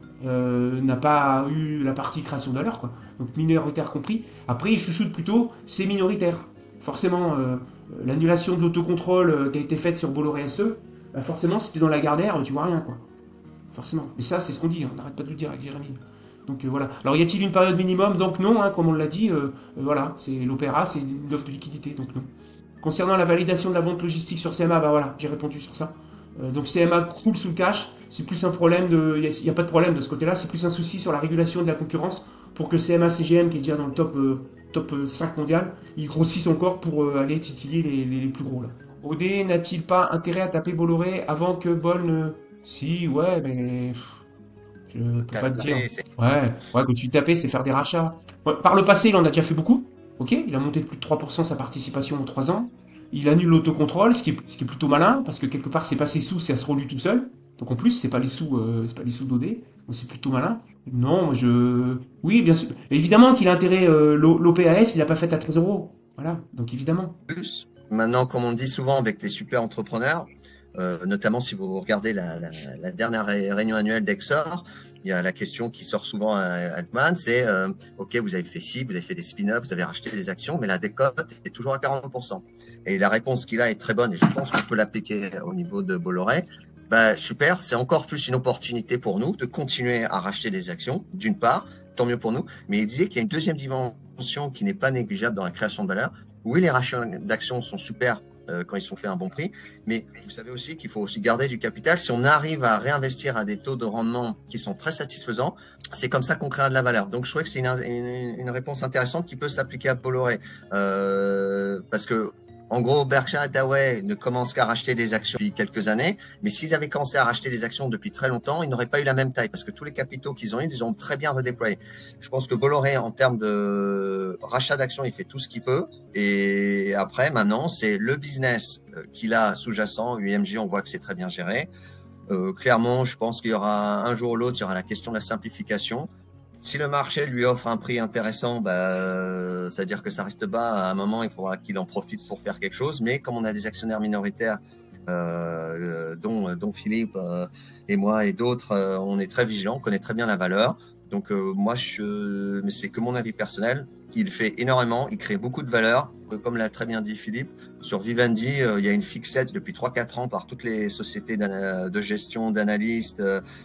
n'a pas eu la partie création de valeur, quoi. Donc minoritaire compris. Après, ils chuchotent plutôt, c'est minoritaire. Forcément, l'annulation de l'autocontrôle qui a été faite sur Bolloré SE, bah forcément, si tu es dans la Gardère, tu vois rien, quoi. Forcément. Et ça, c'est ce qu'on dit, on n'arrête pas de le dire avec Jérémy. Donc voilà. Alors, y a-t-il une période minimum? Donc non, comme on l'a dit, voilà, c'est l'opéra, c'est une offre de liquidité, donc non. Concernant la validation de la vente logistique sur CMA, bah voilà, j'ai répondu sur ça. Donc CMA croule sous le cash, c'est plus un problème il n'y a pas de problème de ce côté-là, c'est plus un souci sur la régulation de la concurrence pour que CMA CGM, qui est déjà dans le top 5 mondial, il grossisse encore pour aller titiller les plus gros là. OD n'a-t-il pas intérêt à taper Bolloré avant que Boll ne... Si, ouais, mais... Je peux pas te dire. Ouais, que tu tapes, c'est faire des rachats. Ouais, par le passé, il en a déjà fait beaucoup, ok? Il a monté de plus de 3% sa participation en 3 ans. Il annule l'autocontrôle, ce qui est plutôt malin, parce que quelque part, c'est pas ses sous, c'est à se relu tout seul. Donc en plus, c'est pas les sous d'OD, donc c'est plutôt malin. Non, oui, bien sûr. Évidemment qu'il a intérêt, l'OPAS, il a pas fait à 13 euros. Voilà, donc évidemment.
Plus, maintenant, comme on dit souvent avec les super entrepreneurs, notamment si vous regardez la dernière réunion annuelle d'Exor, il y a la question qui sort souvent à Altman, c'est ok, vous avez fait ci, vous avez fait des spin-offs, vous avez racheté des actions, mais la décote est toujours à 40%. Et la réponse qu'il a est très bonne, et je pense qu'on peut l'appliquer au niveau de Bolloré. Bah, super, c'est encore plus une opportunité pour nous de continuer à racheter des actions, d'une part, tant mieux pour nous, mais il disait qu'il y a une deuxième dimension qui n'est pas négligeable dans la création de valeur. Oui, les rachats d'actions sont super quand ils sont faits à un bon prix, mais vous savez aussi qu'il faut aussi garder du capital. Si on arrive à réinvestir à des taux de rendement qui sont très satisfaisants, c'est comme ça qu'on créera de la valeur. Donc je trouvais que c'est une réponse intéressante qui peut s'appliquer à Bolloré, parce que en gros, Berkshire Hathaway ne commence qu'à racheter des actions depuis quelques années, mais s'ils avaient commencé à racheter des actions depuis très longtemps, ils n'auraient pas eu la même taille, parce que tous les capitaux qu'ils ont eu, ils ont très bien redéployé. Je pense que Bolloré, en termes de rachat d'actions, il fait tout ce qu'il peut, et après, maintenant, c'est le business qu'il a sous-jacent. UMG, on voit que c'est très bien géré. Clairement, je pense qu'il y aura un jour ou l'autre, il y aura la question de la simplification. Si le marché lui offre un prix intéressant, bah, c'est-à-dire que ça reste bas, à un moment, il faudra qu'il en profite pour faire quelque chose. Mais comme on a des actionnaires minoritaires, dont Philippe et moi et d'autres, on est très vigilants, on connaît très bien la valeur. Donc moi, mais c'est que mon avis personnel. Il fait énormément, il crée beaucoup de valeur. Comme l'a très bien dit Philippe, sur Vivendi, il y a une fixette depuis 3-4 ans par toutes les sociétés de gestion, d'analystes,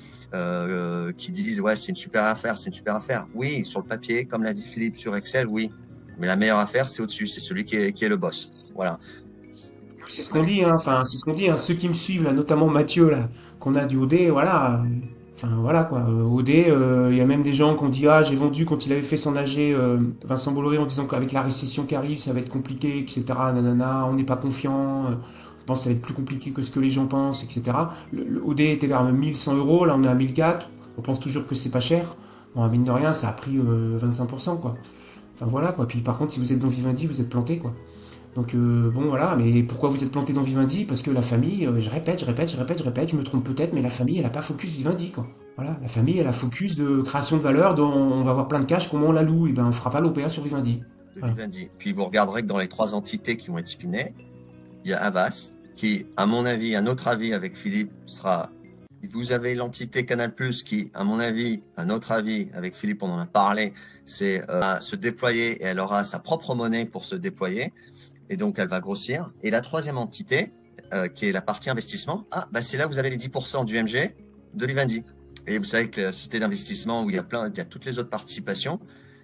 qui disent ouais, c'est une super affaire, c'est une super affaire. Oui, sur le papier, comme l'a dit Philippe, sur Excel, oui. Mais la meilleure affaire, c'est au-dessus, c'est celui qui est le boss. Voilà.
C'est ce qu'on dit, hein. Enfin, c'est ce qu'on dit, hein. Ceux qui me suivent, là, notamment Mathieu, là, qu'on a du OD, voilà. Enfin, voilà, quoi. OD, il y a même des gens qui ont dit, ah, j'ai vendu quand il avait fait son AG, Vincent Bolloré, en disant qu'avec la récession qui arrive, ça va être compliqué, etc. Nanana, on n'est pas confiant, on pense que ça va être plus compliqué que ce que les gens pensent, etc. Le OD était vers 1100 euros, là, on est à 1004. On pense toujours que c'est pas cher. Bon, mine de rien, ça a pris 25%, quoi. Enfin, voilà, quoi. Puis, par contre, si vous êtes dans Vivendi, vous êtes planté, quoi. Donc bon voilà, mais pourquoi vous êtes planté dans Vivendi? Parce que la famille, je répète, je me trompe peut-être, mais la famille elle a pas focus Vivendi quoi. Voilà, la famille elle a focus de création de valeur, dont on va avoir plein de cash, comment on la loue? Et ben on fera pas l'OPA sur Vivendi.
De
Voilà.
Vivendi. Puis vous regarderez que dans les 3 entités qui vont être spinées, il y a Havas, qui, à mon avis, à notre avis avec Philippe, sera. Vous avez l'entité Canal+, qui, à mon avis, à notre avis, avec Philippe, on en a parlé, c'est à se déployer et elle aura sa propre monnaie pour se déployer. Et donc, elle va grossir. Et la troisième entité, qui est la partie investissement, bah, c'est là où vous avez les 10% du MG de Vivendi. Et vous savez que la société d'investissement, où il y a toutes les autres participations,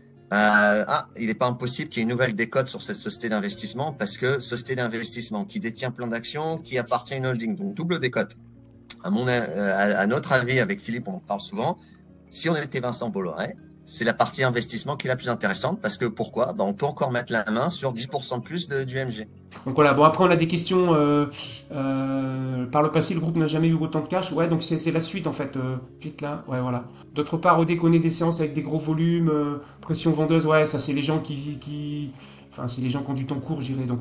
il n'est pas impossible qu'il y ait une nouvelle décote sur cette société d'investissement, parce que société d'investissement qui détient plein d'actions, qui appartient à une holding, donc double décote. À notre avis, avec Philippe, on en parle souvent, si on était Vincent Bolloré, c'est la partie investissement qui est la plus intéressante, parce que pourquoi? On peut encore mettre la main sur 10% de plus du MG.
Donc voilà, bon après on a des questions, par le passé le groupe n'a jamais eu autant de cash, ouais donc c'est la suite en fait, suite là, ouais voilà. D'autre part, OD connaît des séances avec des gros volumes, pression vendeuse, ouais ça c'est les gens enfin c'est les gens qui ont du temps court je dirais, donc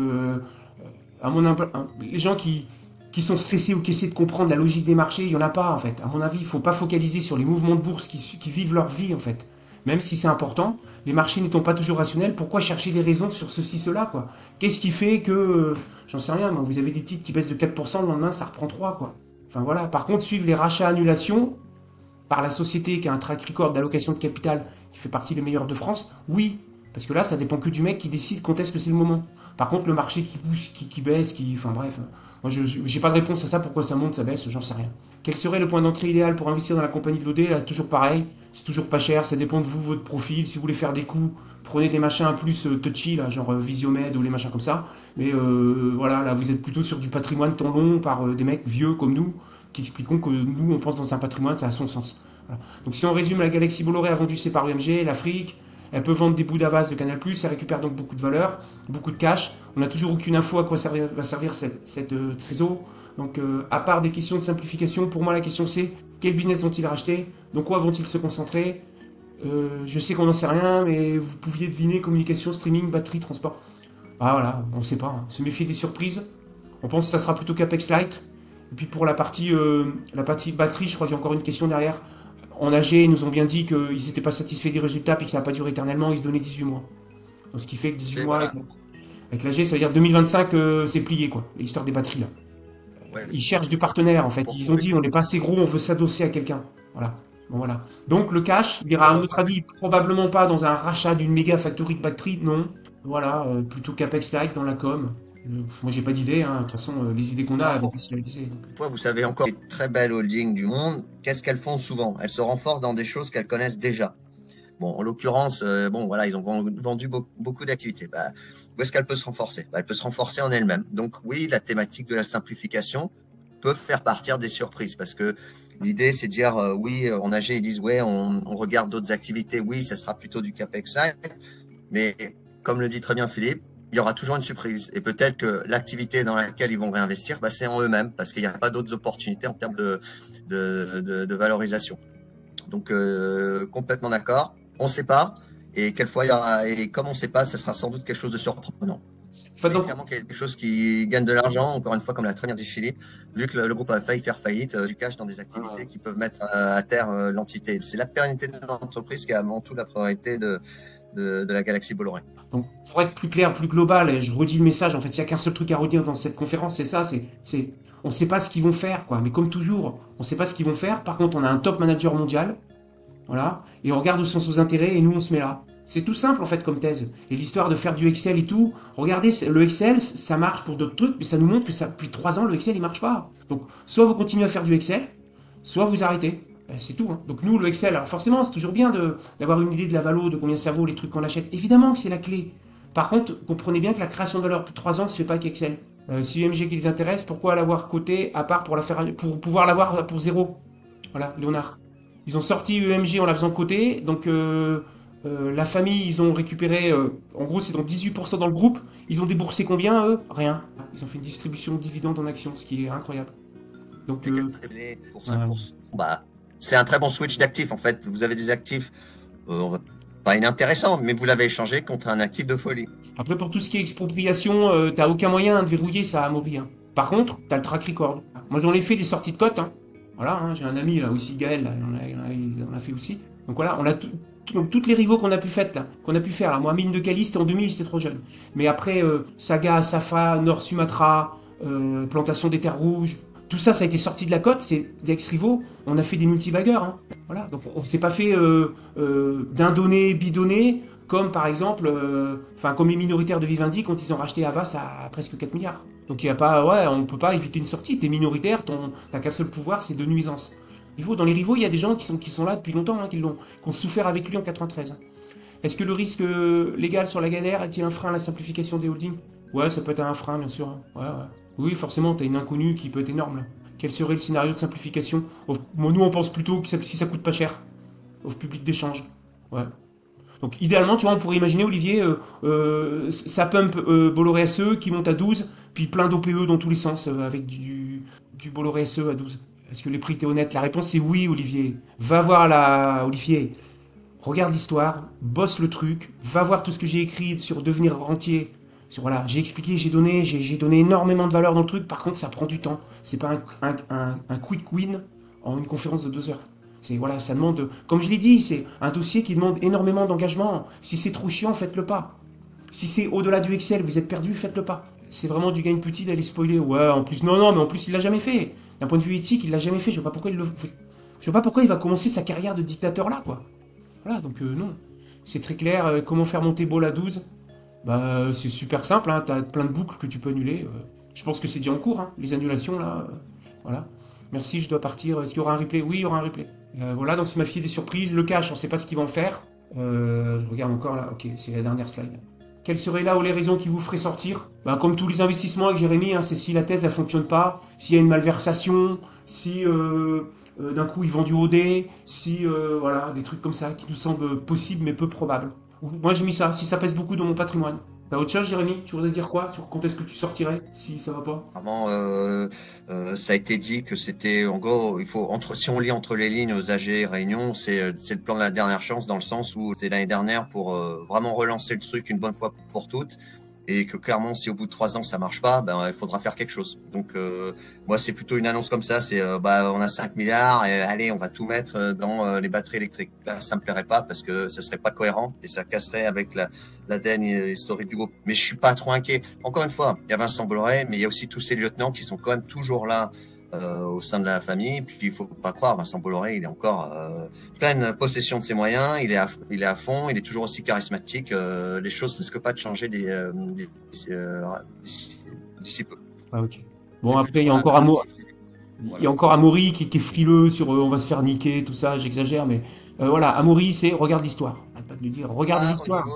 à les gens qui sont stressés ou qui essaient de comprendre la logique des marchés, il y en a pas en fait. À mon avis, il faut pas focaliser sur les mouvements de bourse qui vivent leur vie en fait. Même si c'est important, les marchés n'étant pas toujours rationnels, pourquoi chercher des raisons sur ceci, cela quoi? Qu'est-ce qui fait que, j'en sais rien, moi, vous avez des titres qui baissent de 4%, le lendemain ça reprend 3 quoi. Enfin voilà. Par contre, suivre les rachats-annulations par la société qui a un track record d'allocation de capital qui fait partie des meilleurs de France, oui. Parce que là, ça dépend que du mec qui décide quand est-ce que c'est le moment. Par contre, le marché qui bouge, qui baisse, enfin bref, moi je n'ai pas de réponse à ça, pourquoi ça monte, ça baisse, j'en sais rien. Quel serait le point d'entrée idéal pour investir dans la compagnie de l'OD? Là, c'est toujours pareil, c'est toujours pas cher, ça dépend de vous, votre profil. Si vous voulez faire des coups, prenez des machins plus touchy, là, genre Visiomed ou les machins comme ça. Mais voilà, là vous êtes plutôt sur du patrimoine temps long par des mecs vieux comme nous, qui expliquons que nous on pense dans un patrimoine, ça a son sens. Voilà. Donc si on résume, la Galaxie Bolloré a vendu ses parts UMG, l'Afrique. Elle peut vendre des bouts d'Avas de Canal+, elle récupère donc beaucoup de valeur, beaucoup de cash. On n'a toujours aucune info à quoi va servir cette trésor. Donc, à part des questions de simplification, pour moi, la question c'est quel business vont-ils racheter? Dans quoi vont-ils se concentrer? Je sais qu'on n'en sait rien, mais vous pouviez deviner communication, streaming, batterie, transport. Ah voilà, on ne sait pas. Hein. Se méfier des surprises. On pense que ça sera plutôt CAPEX light. Et puis pour la partie batterie, je crois qu'il y a encore une question derrière. En AG, ils nous ont bien dit qu'ils n'étaient pas satisfaits des résultats et que ça n'a pas duré éternellement, ils se donnaient 18 mois. Donc ce qui fait que 18 mois
voilà.
avec l'AG, ça veut dire 2025, c'est plié, quoi, l'histoire des batteries, là.
Ouais.
Ils cherchent du partenaire, en fait. Ils ont dit, on n'est pas assez gros, on veut s'adosser à quelqu'un. Voilà. Bon, voilà. Donc le cash, il ira à notre avis probablement pas dans un rachat d'une méga factory de batterie, non. Voilà, plutôt CAPEX like dans la com. Moi, j'ai pas d'idée, hein. De toute façon, les idées qu'on a, elles vont pas se réaliser.
Vous savez encore les très belles holdings du monde, qu'est-ce qu'elles font souvent? Elles se renforcent dans des choses qu'elles connaissent déjà. Bon, en l'occurrence, voilà, ils ont vendu beaucoup d'activités. Bah, où est-ce qu'elle peut se renforcer? Elle peut se renforcer en elle-même. Donc oui, la thématique de la simplification peut faire partir des surprises, parce que l'idée, c'est de dire, oui, en AG, ils disent, ouais, on regarde d'autres activités, oui, ça sera plutôt du CAPEX, mais comme le dit très bien Philippe, il y aura toujours une surprise. Et peut-être que l'activité dans laquelle ils vont réinvestir, c'est en eux-mêmes, parce qu'il n'y a pas d'autres opportunités en termes de valorisation. Donc, complètement d'accord. On ne sait pas. Et quelquefois, et comme on ne sait pas, ça sera sans doute quelque chose de surprenant.
Enfin,
Et
donc,
clairement quelque chose qui gagne de l'argent, encore une fois, comme l'a très bien dit Philippe, vu que le groupe a failli faire faillite, du cash dans des activités qui peuvent mettre à terre l'entité. C'est la pérennité de l'entreprise qui est avant tout la priorité de la galaxie Bolloré.
donc, pour être plus clair, plus global, et je redis le message, en fait, il n'y a qu'un seul truc à retenir dans cette conférence, c'est ça, on ne sait pas ce qu'ils vont faire, quoi. Mais comme toujours, on ne sait pas ce qu'ils vont faire. Par contre, on a un top manager mondial, voilà, et on regarde où sont ses intérêts, et nous, on se met là. C'est tout simple, en fait, comme thèse. Et l'histoire de faire du Excel et tout, regardez, le Excel, ça marche pour d'autres trucs, mais ça nous montre que ça, depuis 3 ans, le Excel, il marche pas. Donc, soit vous continuez à faire du Excel, soit vous arrêtez. C'est tout. Hein. Donc nous, le Excel, alors forcément, c'est toujours bien d'avoir une idée de la valo, de combien ça vaut, les trucs qu'on achète. Évidemment que c'est la clé. Par contre, comprenez bien que la création de valeur depuis 3 ans ne se fait pas avec Excel. Si UMG qui les intéresse, pourquoi l'avoir coté à part pour pouvoir l'avoir pour zéro? Voilà, Léonard. Ils ont sorti UMG en la faisant coter, donc la famille, ils ont récupéré, en gros, c'est dans 18% dans le groupe. Ils ont déboursé combien, eux? Rien. Ils ont fait une distribution de dividendes en actions, ce qui est incroyable. Donc,
pour 5%. Bah, c'est un très bon switch d'actifs, en fait. Vous avez des actifs pas inintéressants, mais vous l'avez échangé contre un actif de folie.
Après, pour tout ce qui est expropriation, t'as aucun moyen de verrouiller ça à Amaury. Hein. Par contre, t'as le track record. Moi, j'en ai fait des sorties de cote. Hein. Voilà, hein, j'ai un ami là aussi, Gaël, là, il en a fait aussi. Donc voilà, on a donc, toutes les rivaux qu'on a pu faire là. Moi, Mine de Cali, c'était en 2000, j'étais trop jeune. Mais après, Saga, Safa, Nord Sumatra, Plantation des Terres Rouges, tout ça, ça a été sorti de la cote, c'est des ex-rivaux. On a fait des multibaggers. Hein. Voilà, donc on s'est pas fait d'un donné, bidonné, comme par exemple, comme les minoritaires de Vivendi quand ils ont racheté Havas à presque 4 milliards. Donc il y a pas, ouais, on peut pas éviter une sortie. T'es minoritaire, t'as qu'un seul pouvoir, c'est de nuisance. Dans les rivaux, il y a des gens qui sont là depuis longtemps, hein, qui ont souffert avec lui en 93. Est-ce que le risque légal sur la galère est-il un frein à la simplification des holdings? Ouais, ça peut être un frein, bien sûr. Hein. Ouais. Oui, forcément, t'as une inconnue qui peut être énorme. Là. Quel serait le scénario de simplification? Nous, on pense plutôt que si ça coûte pas cher, offre public d'échange. Ouais. Donc, idéalement, tu vois, on pourrait imaginer, Olivier, ça pump Bolloré SE qui monte à 12, puis plein d'OPE dans tous les sens, avec du Bolloré SE à 12. Est-ce que les prix étaient honnêtes? La réponse c'est oui, Olivier. Va voir Olivier. Regarde l'histoire, bosse le truc, va voir tout ce que j'ai écrit sur devenir rentier. Voilà, j'ai expliqué, j'ai donné énormément de valeur dans le truc. Par contre, ça prend du temps. C'est pas un quick win en une conférence de 2 heures. Voilà, ça demande, comme je l'ai dit, c'est un dossier qui demande énormément d'engagement. Si c'est trop chiant, faites-le pas. Si c'est au-delà du Excel, vous êtes perdu, faites-le pas. C'est vraiment du gain petit d'aller spoiler. Ouais, en plus, non, mais en plus, il l'a jamais fait. D'un point de vue éthique, il l'a jamais fait. Je vois pas pourquoi il va commencer sa carrière de dictateur là, quoi. Voilà, donc non. C'est très clair. Comment faire monter Ball à 12? Bah, c'est super simple, hein, t'as plein de boucles que tu peux annuler. Je pense que c'est déjà en cours, hein, les annulations, là. Voilà. Merci, je dois partir. Est-ce qu'il y aura un replay? Oui, il y aura un replay. Voilà, donc c'est ma fille des surprises. Le cash, on sait pas ce qu'ils vont faire. Je regarde encore, là. Ok, c'est la dernière slide. Quelles seraient là ou les raisons qui vous feraient sortir? Bah, comme tous les investissements avec Jérémy, hein, c'est si la thèse, elle fonctionne pas, s'il y a une malversation, si d'un coup, ils vendent du OD, si, voilà, des trucs comme ça qui nous semblent possibles mais peu probables. Moi, j'ai mis ça, si ça pèse beaucoup dans mon patrimoine. T'as autre chose, Jérémy? Tu voudrais dire quoi? Sur quand est-ce que tu sortirais, si ça va pas?
Vraiment, ça a été dit que c'était, en gros, si on lit entre les lignes aux AG Réunion, c'est le plan de la dernière chance dans le sens où c'était l'année dernière pour vraiment relancer le truc une bonne fois pour toutes. Et que clairement, si au bout de 3 ans ça marche pas, ben il faudra faire quelque chose. Donc moi, c'est plutôt une annonce comme ça. C'est on a 5 milliards et allez, on va tout mettre dans les batteries électriques. Là, ça me plairait pas parce que ça serait pas cohérent et ça casserait avec l'ADN historique du groupe. Mais je suis pas trop inquiet. Encore une fois, il y a Vincent Bolloré, mais il y a aussi tous ces lieutenants qui sont quand même toujours là au sein de la famille. Puis il faut pas croire, Vincent Bolloré, il est encore pleine possession de ses moyens, il est à fond, il est toujours aussi charismatique. Les choses risquent pas de changer d'ici peu.
Ah, ok. Bon, après, il y a encore il y a encore Amaury qui est frileux sur on va se faire niquer, tout ça, j'exagère, mais voilà, Amaury, c'est regarde l'histoire. Arrête pas de le dire, regarde l'histoire.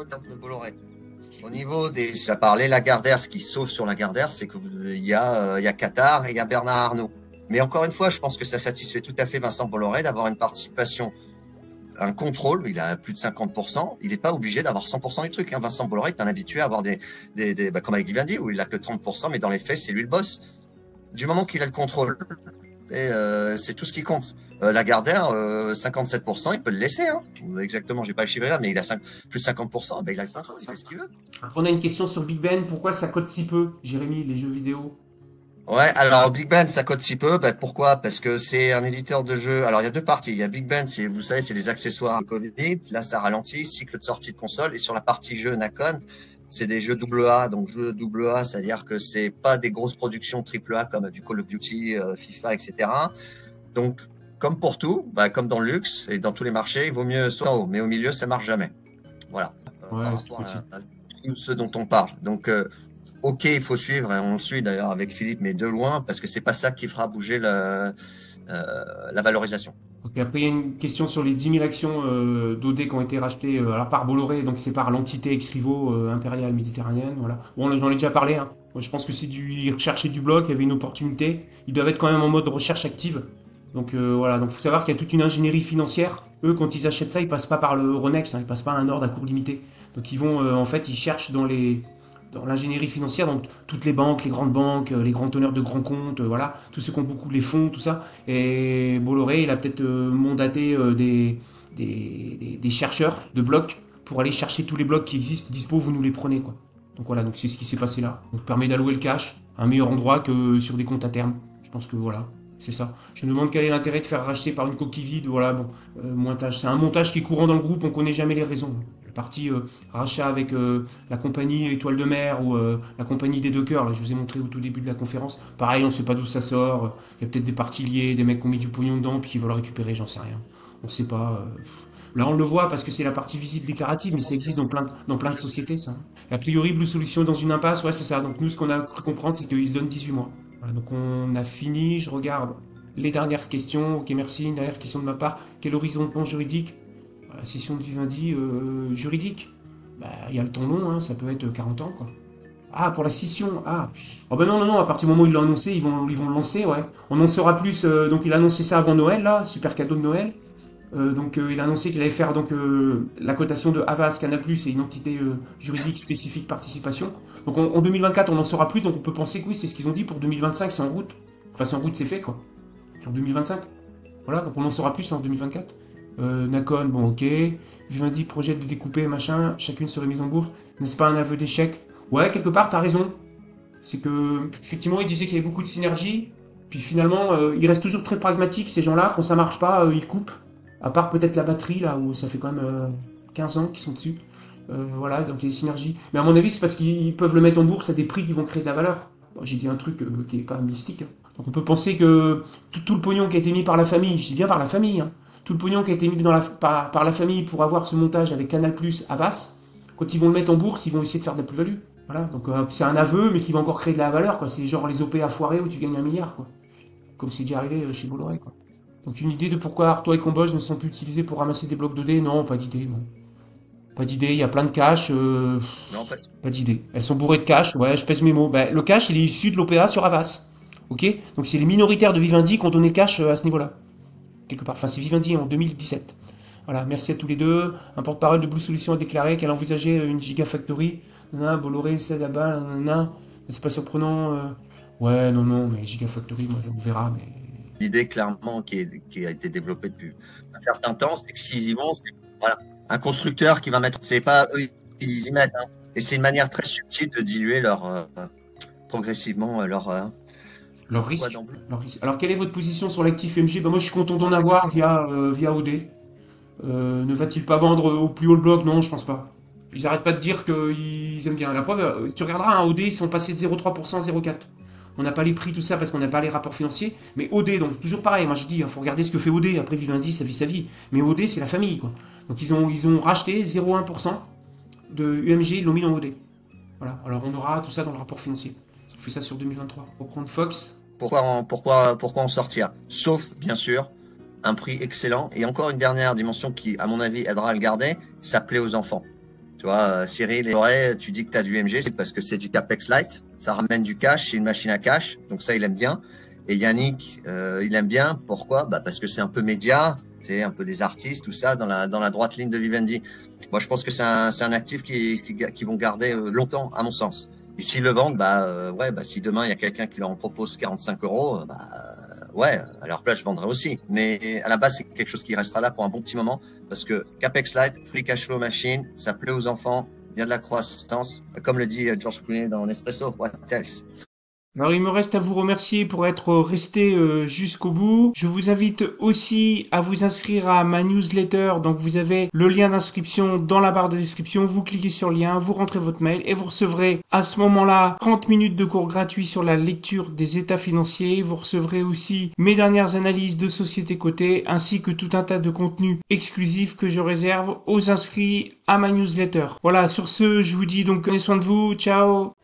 Au niveau des, ça parlait Lagardère, ce qui sauve sur Lagardère, c'est qu'il y a Qatar et il y a Bernard Arnault. Mais encore une fois, je pense que ça satisfait tout à fait Vincent Bolloré d'avoir une participation, un contrôle. Il a plus de 50%. Il n'est pas obligé d'avoir 100% du truc. Hein. Vincent Bolloré est un habitué à avoir comme avec Vivendi, où il a que 30%, mais dans les faits, c'est lui le boss. Du moment qu'il a le contrôle Et c'est tout ce qui compte. Lagardère, 57%, il peut le laisser. Hein. Exactement, j'ai pas le chiffre là, mais il a plus de 50%. Ben, il a le 50, il fait ce qu'il veut.
On a une question sur Big Ben. Pourquoi ça cote si peu, Jérémy, les jeux vidéo?
Ouais, alors Big Ben, ça cote si peu. Ben, pourquoi? Parce que c'est un éditeur de jeux. Alors, il y a deux parties. Il y a Big Ben, vous savez, c'est les accessoires Covid. Là, ça ralentit, cycle de sortie de console. Et sur la partie jeux Nacon, c'est des jeux AA. Donc, jeux AA, c'est-à-dire que c'est pas des grosses productions AAA comme du Call of Duty, FIFA, etc. Donc, comme pour tout, bah, comme dans le luxe et dans tous les marchés, il vaut mieux soit en haut, mais au milieu, ça marche jamais. Voilà.
Ouais,
Par rapport à tout ce dont on parle. Donc, ok, il faut suivre, et on le suit d'ailleurs avec Philippe, mais de loin, parce que c'est pas ça qui fera bouger la valorisation.
Okay, après, il y a une question sur les 10 000 actions d'OD qui ont été rachetées alors par Bolloré, donc c'est par l'entité Exrivo impériale méditerranéenne. Voilà. Bon, on en a déjà parlé. Hein. Moi, je pense que c'est ils recherchaient du bloc, il y avait une opportunité. Ils doivent être quand même en mode recherche active. Donc voilà, donc faut savoir qu'il y a toute une ingénierie financière. Eux, quand ils achètent ça, ils passent pas par le Euronext, hein, ils passent pas à un ordre à cours limité. Donc ils vont, en fait, ils cherchent dans l'ingénierie financière, donc toutes les banques, les grandes banques, les grands teneurs de grands comptes, voilà, tous ceux qui ont beaucoup les fonds, tout ça. Et Bolloré, il a peut-être mandaté des chercheurs de blocs pour aller chercher tous les blocs qui existent, dispo, vous nous les prenez, quoi. Donc voilà, donc c'est ce qui s'est passé là. Donc permet d'allouer le cash à un meilleur endroit que sur des comptes à terme. Je pense que voilà. C'est ça. Je me demande quel est l'intérêt de faire racheter par une coquille vide. Voilà, bon, montage. C'est un montage qui est courant dans le groupe, on connaît jamais les raisons. La partie rachat avec la compagnie Étoile de Mer ou la compagnie des Dockers, là, je vous ai montré au tout début de la conférence. Pareil, on ne sait pas d'où ça sort. Il y a peut-être des parties liées, des mecs qui ont mis du pognon dedans puis qui veulent le récupérer, j'en sais rien. On ne sait pas. Là, on le voit parce que c'est la partie visible déclarative, mais ça existe dans plein de sociétés, ça. Et a priori, Blue Solution dans une impasse, ouais, c'est ça. Donc nous, ce qu'on a cru comprendre, c'est qu'ils se donnent 18 mois. Voilà, donc on a fini, je regarde les dernières questions. Ok, merci. Une dernière question de ma part. Quel horizon de temps juridique? La session de Vivendi juridique. Bah, il y a le temps long, hein, ça peut être 40 ans, quoi. Ah, pour la scission, ah. Oh ben non, à partir du moment où ils l'ont annoncé, ils vont le lancer, ouais. On en saura plus, donc il a annoncé ça avant Noël, là, super cadeau de Noël. Donc il a annoncé qu'il allait faire donc la cotation de Havas, Canal+, et une entité juridique spécifique participation. Donc en 2024, on en saura plus, donc on peut penser que oui, c'est ce qu'ils ont dit. Pour 2025, c'est en route. Enfin, c'est en route, c'est fait, quoi. En 2025. Voilà, donc on en saura plus en 2024. Nacon, bon, ok. Vivendi projette de découper, machin, chacune serait mise en bourse. N'est-ce pas un aveu d'échec? Ouais, quelque part, t'as raison. C'est que, effectivement, il disait qu'il y avait beaucoup de synergie. Puis finalement, ils restent toujours très pragmatiques, ces gens-là. Quand ça marche pas, ils coupent. À part peut-être la batterie, là, où ça fait quand même 15 ans qu'ils sont dessus. Voilà, donc il y a des synergies. Mais à mon avis, c'est parce qu'ils peuvent le mettre en bourse à des prix qui vont créer de la valeur. Bon, j'ai dit un truc qui est pas mystique. Hein. Donc on peut penser que tout le pognon qui a été mis par la famille, je dis bien par la famille, hein, tout le pognon qui a été mis par la famille pour avoir ce montage avec Canal+, Havas, quand ils vont le mettre en bourse, ils vont essayer de faire de la plus-value. Voilà, donc c'est un aveu, mais qui va encore créer de la valeur, quoi. C'est genre les OPA foirés où tu gagnes 1 milliard, quoi. Comme c'est déjà arrivé chez Bolloré, quoi. Donc une idée de pourquoi Artois et Comboge ne sont plus utilisés pour ramasser des blocs 2D? Non, pas d'idée, non. Pas d'idée, il y a plein de cash. Non, pas d'idée. Elles sont bourrées de cash, ouais, je pèse mes mots. Ben, le cash, il est issu de l'OPA sur Havas. Ok? Donc c'est les minoritaires de Vivendi qui ont donné cash à ce niveau-là. Quelque part. Enfin, c'est Vivendi en 2017. Voilà, merci à tous les deux. Un porte-parole de Blue Solution a déclaré qu'elle envisageait une Gigafactory. Bolloré, c'est là-bas, c'est pas surprenant. Ouais, non, mais Gigafactory, moi, on verra, mais...
L'idée, clairement, qui a été développée depuis un certain temps, c'est que s'ils y vont, c'est voilà, un constructeur qui va mettre... C'est pas eux qui y mettent. Hein. Et c'est une manière très subtile de diluer progressivement leur
risque. Alors, quelle est votre position sur l'actif MG? Ben, moi, je suis content d'en avoir via OD. Ne va-t-il pas vendre au plus haut le bloc? Non, je pense pas. Ils arrêtent pas de dire qu'ils aiment bien. La preuve, tu regarderas, un OD, ils sont passés de 0,3% à 0,4%. On n'a pas les prix, tout ça, parce qu'on n'a pas les rapports financiers. Mais OD, donc toujours pareil, moi je dis, il faut regarder ce que fait OD. Après, Vivendi, ça vit sa vie. Mais OD, c'est la famille, quoi. Donc ils ont racheté 0,1% de UMG, ils l'ont mis dans OD. Voilà, alors on aura tout ça dans le rapport financier. On fait ça sur 2023. Pour prendre Fox.
Pourquoi en sortir? Sauf, bien sûr, un prix excellent. Et encore une dernière dimension qui, à mon avis, aidera à le garder, ça plaît aux enfants. Tu vois, Cyril et Laurent, tu dis que tu as du MG, c'est parce que c'est du CapEx light, ça ramène du cash, c'est une machine à cash, donc ça, il aime bien. Et Yannick, il aime bien, pourquoi? Bah, parce que c'est un peu média, c'est un peu des artistes, tout ça, dans la droite ligne de Vivendi. Moi, je pense que c'est un actif qui vont garder longtemps, à mon sens. Et s'ils le vendent, si demain, il y a quelqu'un qui leur en propose 45 €, ouais, à leur place, je vendrais aussi. Mais à la base, c'est quelque chose qui restera là pour un bon petit moment parce que Capex Light, Free Cash Flow Machine, ça plaît aux enfants, il y a de la croissance. Comme le dit George Clooney dans Nespresso, what else?
Alors il me reste à vous remercier pour être resté jusqu'au bout. Je vous invite aussi à vous inscrire à ma newsletter. Donc vous avez le lien d'inscription dans la barre de description. Vous cliquez sur le lien, vous rentrez votre mail et vous recevrez à ce moment-là 30 minutes de cours gratuits sur la lecture des états financiers. Vous recevrez aussi mes dernières analyses de sociétés cotées ainsi que tout un tas de contenus exclusifs que je réserve aux inscrits à ma newsletter. Voilà, sur ce, je vous dis donc prenez soin de vous. Ciao!